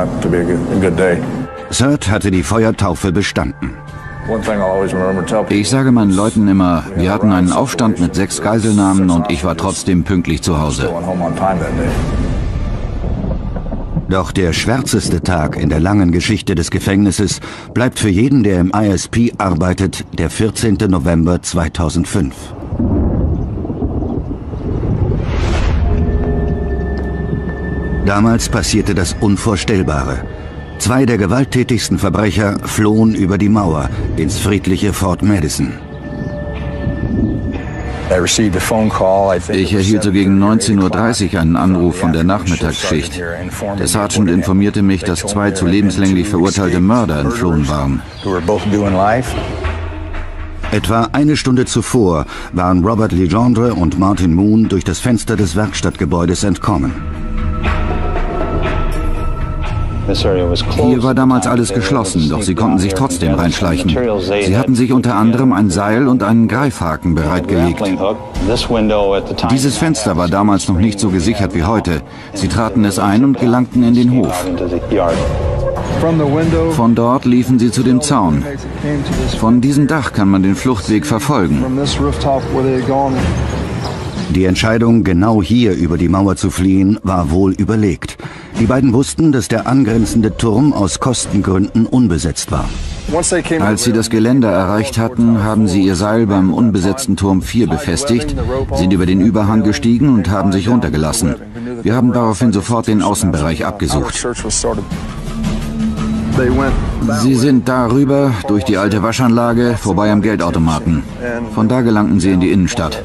C E R T hatte die Feuertaufe bestanden. Ich sage meinen Leuten immer, wir hatten einen Aufstand mit sechs Geiselnahmen und ich war trotzdem pünktlich zu Hause. Doch der schwärzeste Tag in der langen Geschichte des Gefängnisses bleibt für jeden, der im I S P arbeitet, der vierzehnte November zweitausendfünf. Damals passierte das Unvorstellbare. Zwei der gewalttätigsten Verbrecher flohen über die Mauer ins friedliche Fort Madison. Ich erhielt so gegen neunzehn Uhr dreißig einen Anruf von der Nachmittagsschicht. Der Sergeant informierte mich, dass zwei zu lebenslänglich verurteilte Mörder entflohen waren. Etwa eine Stunde zuvor waren Robert Legendre und Martin Moon durch das Fenster des Werkstattgebäudes entkommen. Hier war damals alles geschlossen, doch sie konnten sich trotzdem reinschleichen. Sie hatten sich unter anderem ein Seil und einen Greifhaken bereitgelegt. Dieses Fenster war damals noch nicht so gesichert wie heute. Sie traten es ein und gelangten in den Hof. Von dort liefen sie zu dem Zaun. Von diesem Dach kann man den Fluchtweg verfolgen. Die Entscheidung, genau hier über die Mauer zu fliehen, war wohl überlegt. Die beiden wussten, dass der angrenzende Turm aus Kostengründen unbesetzt war. Als sie das Geländer erreicht hatten, haben sie ihr Seil beim unbesetzten Turm vier befestigt, sind über den Überhang gestiegen und haben sich runtergelassen. Wir haben daraufhin sofort den Außenbereich abgesucht. Sie sind darüber, durch die alte Waschanlage, vorbei am Geldautomaten. Von da gelangten sie in die Innenstadt.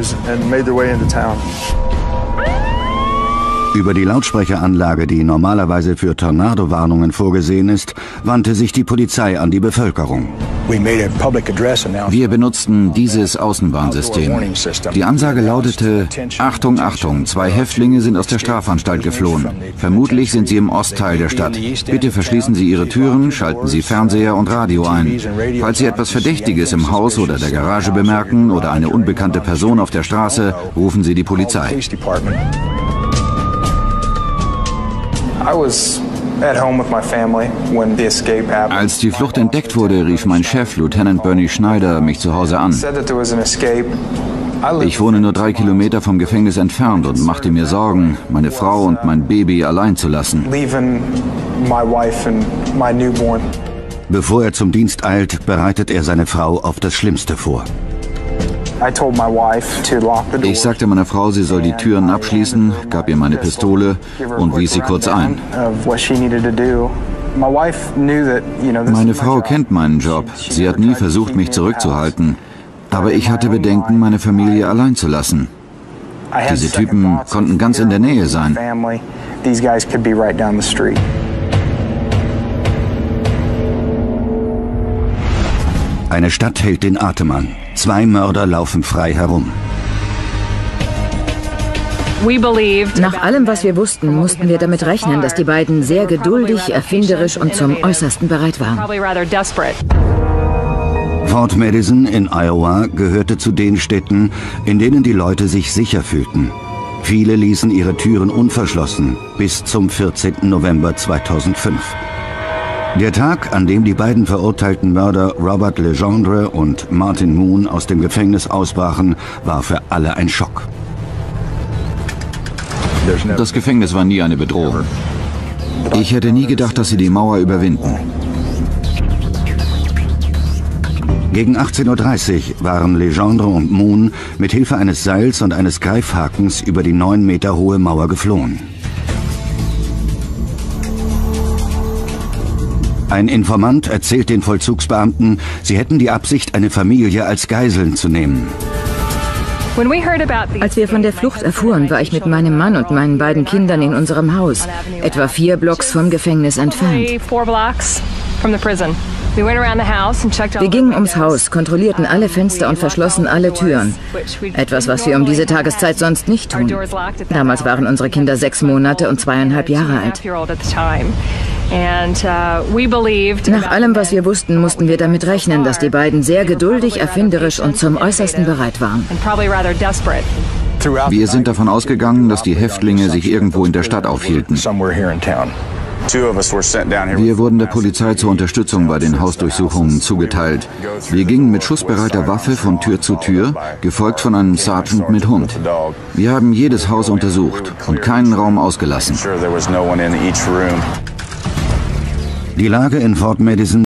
Über die Lautsprecheranlage, die normalerweise für Tornadowarnungen vorgesehen ist, wandte sich die Polizei an die Bevölkerung. Wir benutzten dieses Außenwarnsystem. Die Ansage lautete: Achtung, Achtung, zwei Häftlinge sind aus der Strafanstalt geflohen. Vermutlich sind sie im Ostteil der Stadt. Bitte verschließen Sie Ihre Türen, schalten Sie Fernseher und Radio ein. Falls Sie etwas Verdächtiges im Haus oder der Garage bemerken oder eine unbekannte Person auf der Straße, rufen Sie die Polizei. Als die Flucht entdeckt wurde, rief mein Chef, Lieutenant Bernie Schneider, mich zu Hause an. Ich wohne nur drei Kilometer vom Gefängnis entfernt und machte mir Sorgen, meine Frau und mein Baby allein zu lassen. Bevor er zum Dienst eilt, bereitet er seine Frau auf das Schlimmste vor. Ich sagte meiner Frau, sie soll die Türen abschließen, gab ihr meine Pistole und wies sie kurz ein. Meine Frau kennt meinen Job. Sie hat nie versucht, mich zurückzuhalten. Aber ich hatte Bedenken, meine Familie allein zu lassen. Diese Typen konnten ganz in der Nähe sein. Eine Stadt hält den Atem an. Zwei Mörder laufen frei herum. Nach allem, was wir wussten, mussten wir damit rechnen, dass die beiden sehr geduldig, erfinderisch und zum Äußersten bereit waren. Fort Madison in Iowa gehörte zu den Städten, in denen die Leute sich sicher fühlten. Viele ließen ihre Türen unverschlossen bis zum vierzehnten November zweitausendfünf. Der Tag, an dem die beiden verurteilten Mörder Robert Legendre und Martin Moon aus dem Gefängnis ausbrachen, war für alle ein Schock. Das Gefängnis war nie eine Bedrohung. Ich hätte nie gedacht, dass sie die Mauer überwinden. Gegen achtzehn Uhr dreißig waren Legendre und Moon mit Hilfe eines Seils und eines Greifhakens über die neun Meter hohe Mauer geflohen. Ein Informant erzählt den Vollzugsbeamten, sie hätten die Absicht, eine Familie als Geiseln zu nehmen. Als wir von der Flucht erfuhren, war ich mit meinem Mann und meinen beiden Kindern in unserem Haus, etwa vier Blocks vom Gefängnis entfernt. Wir gingen ums Haus, kontrollierten alle Fenster und verschlossen alle Türen. Etwas, was wir um diese Tageszeit sonst nicht tun. Damals waren unsere Kinder sechs Monate und zweieinhalb Jahre alt. Nach allem, was wir wussten, mussten wir damit rechnen, dass die beiden sehr geduldig, erfinderisch und zum Äußersten bereit waren. Wir sind davon ausgegangen, dass die Häftlinge sich irgendwo in der Stadt aufhielten. Wir wurden der Polizei zur Unterstützung bei den Hausdurchsuchungen zugeteilt. Wir gingen mit schussbereiter Waffe von Tür zu Tür, gefolgt von einem Sergeant mit Hund. Wir haben jedes Haus untersucht und keinen Raum ausgelassen. Die Lage in Fort Madison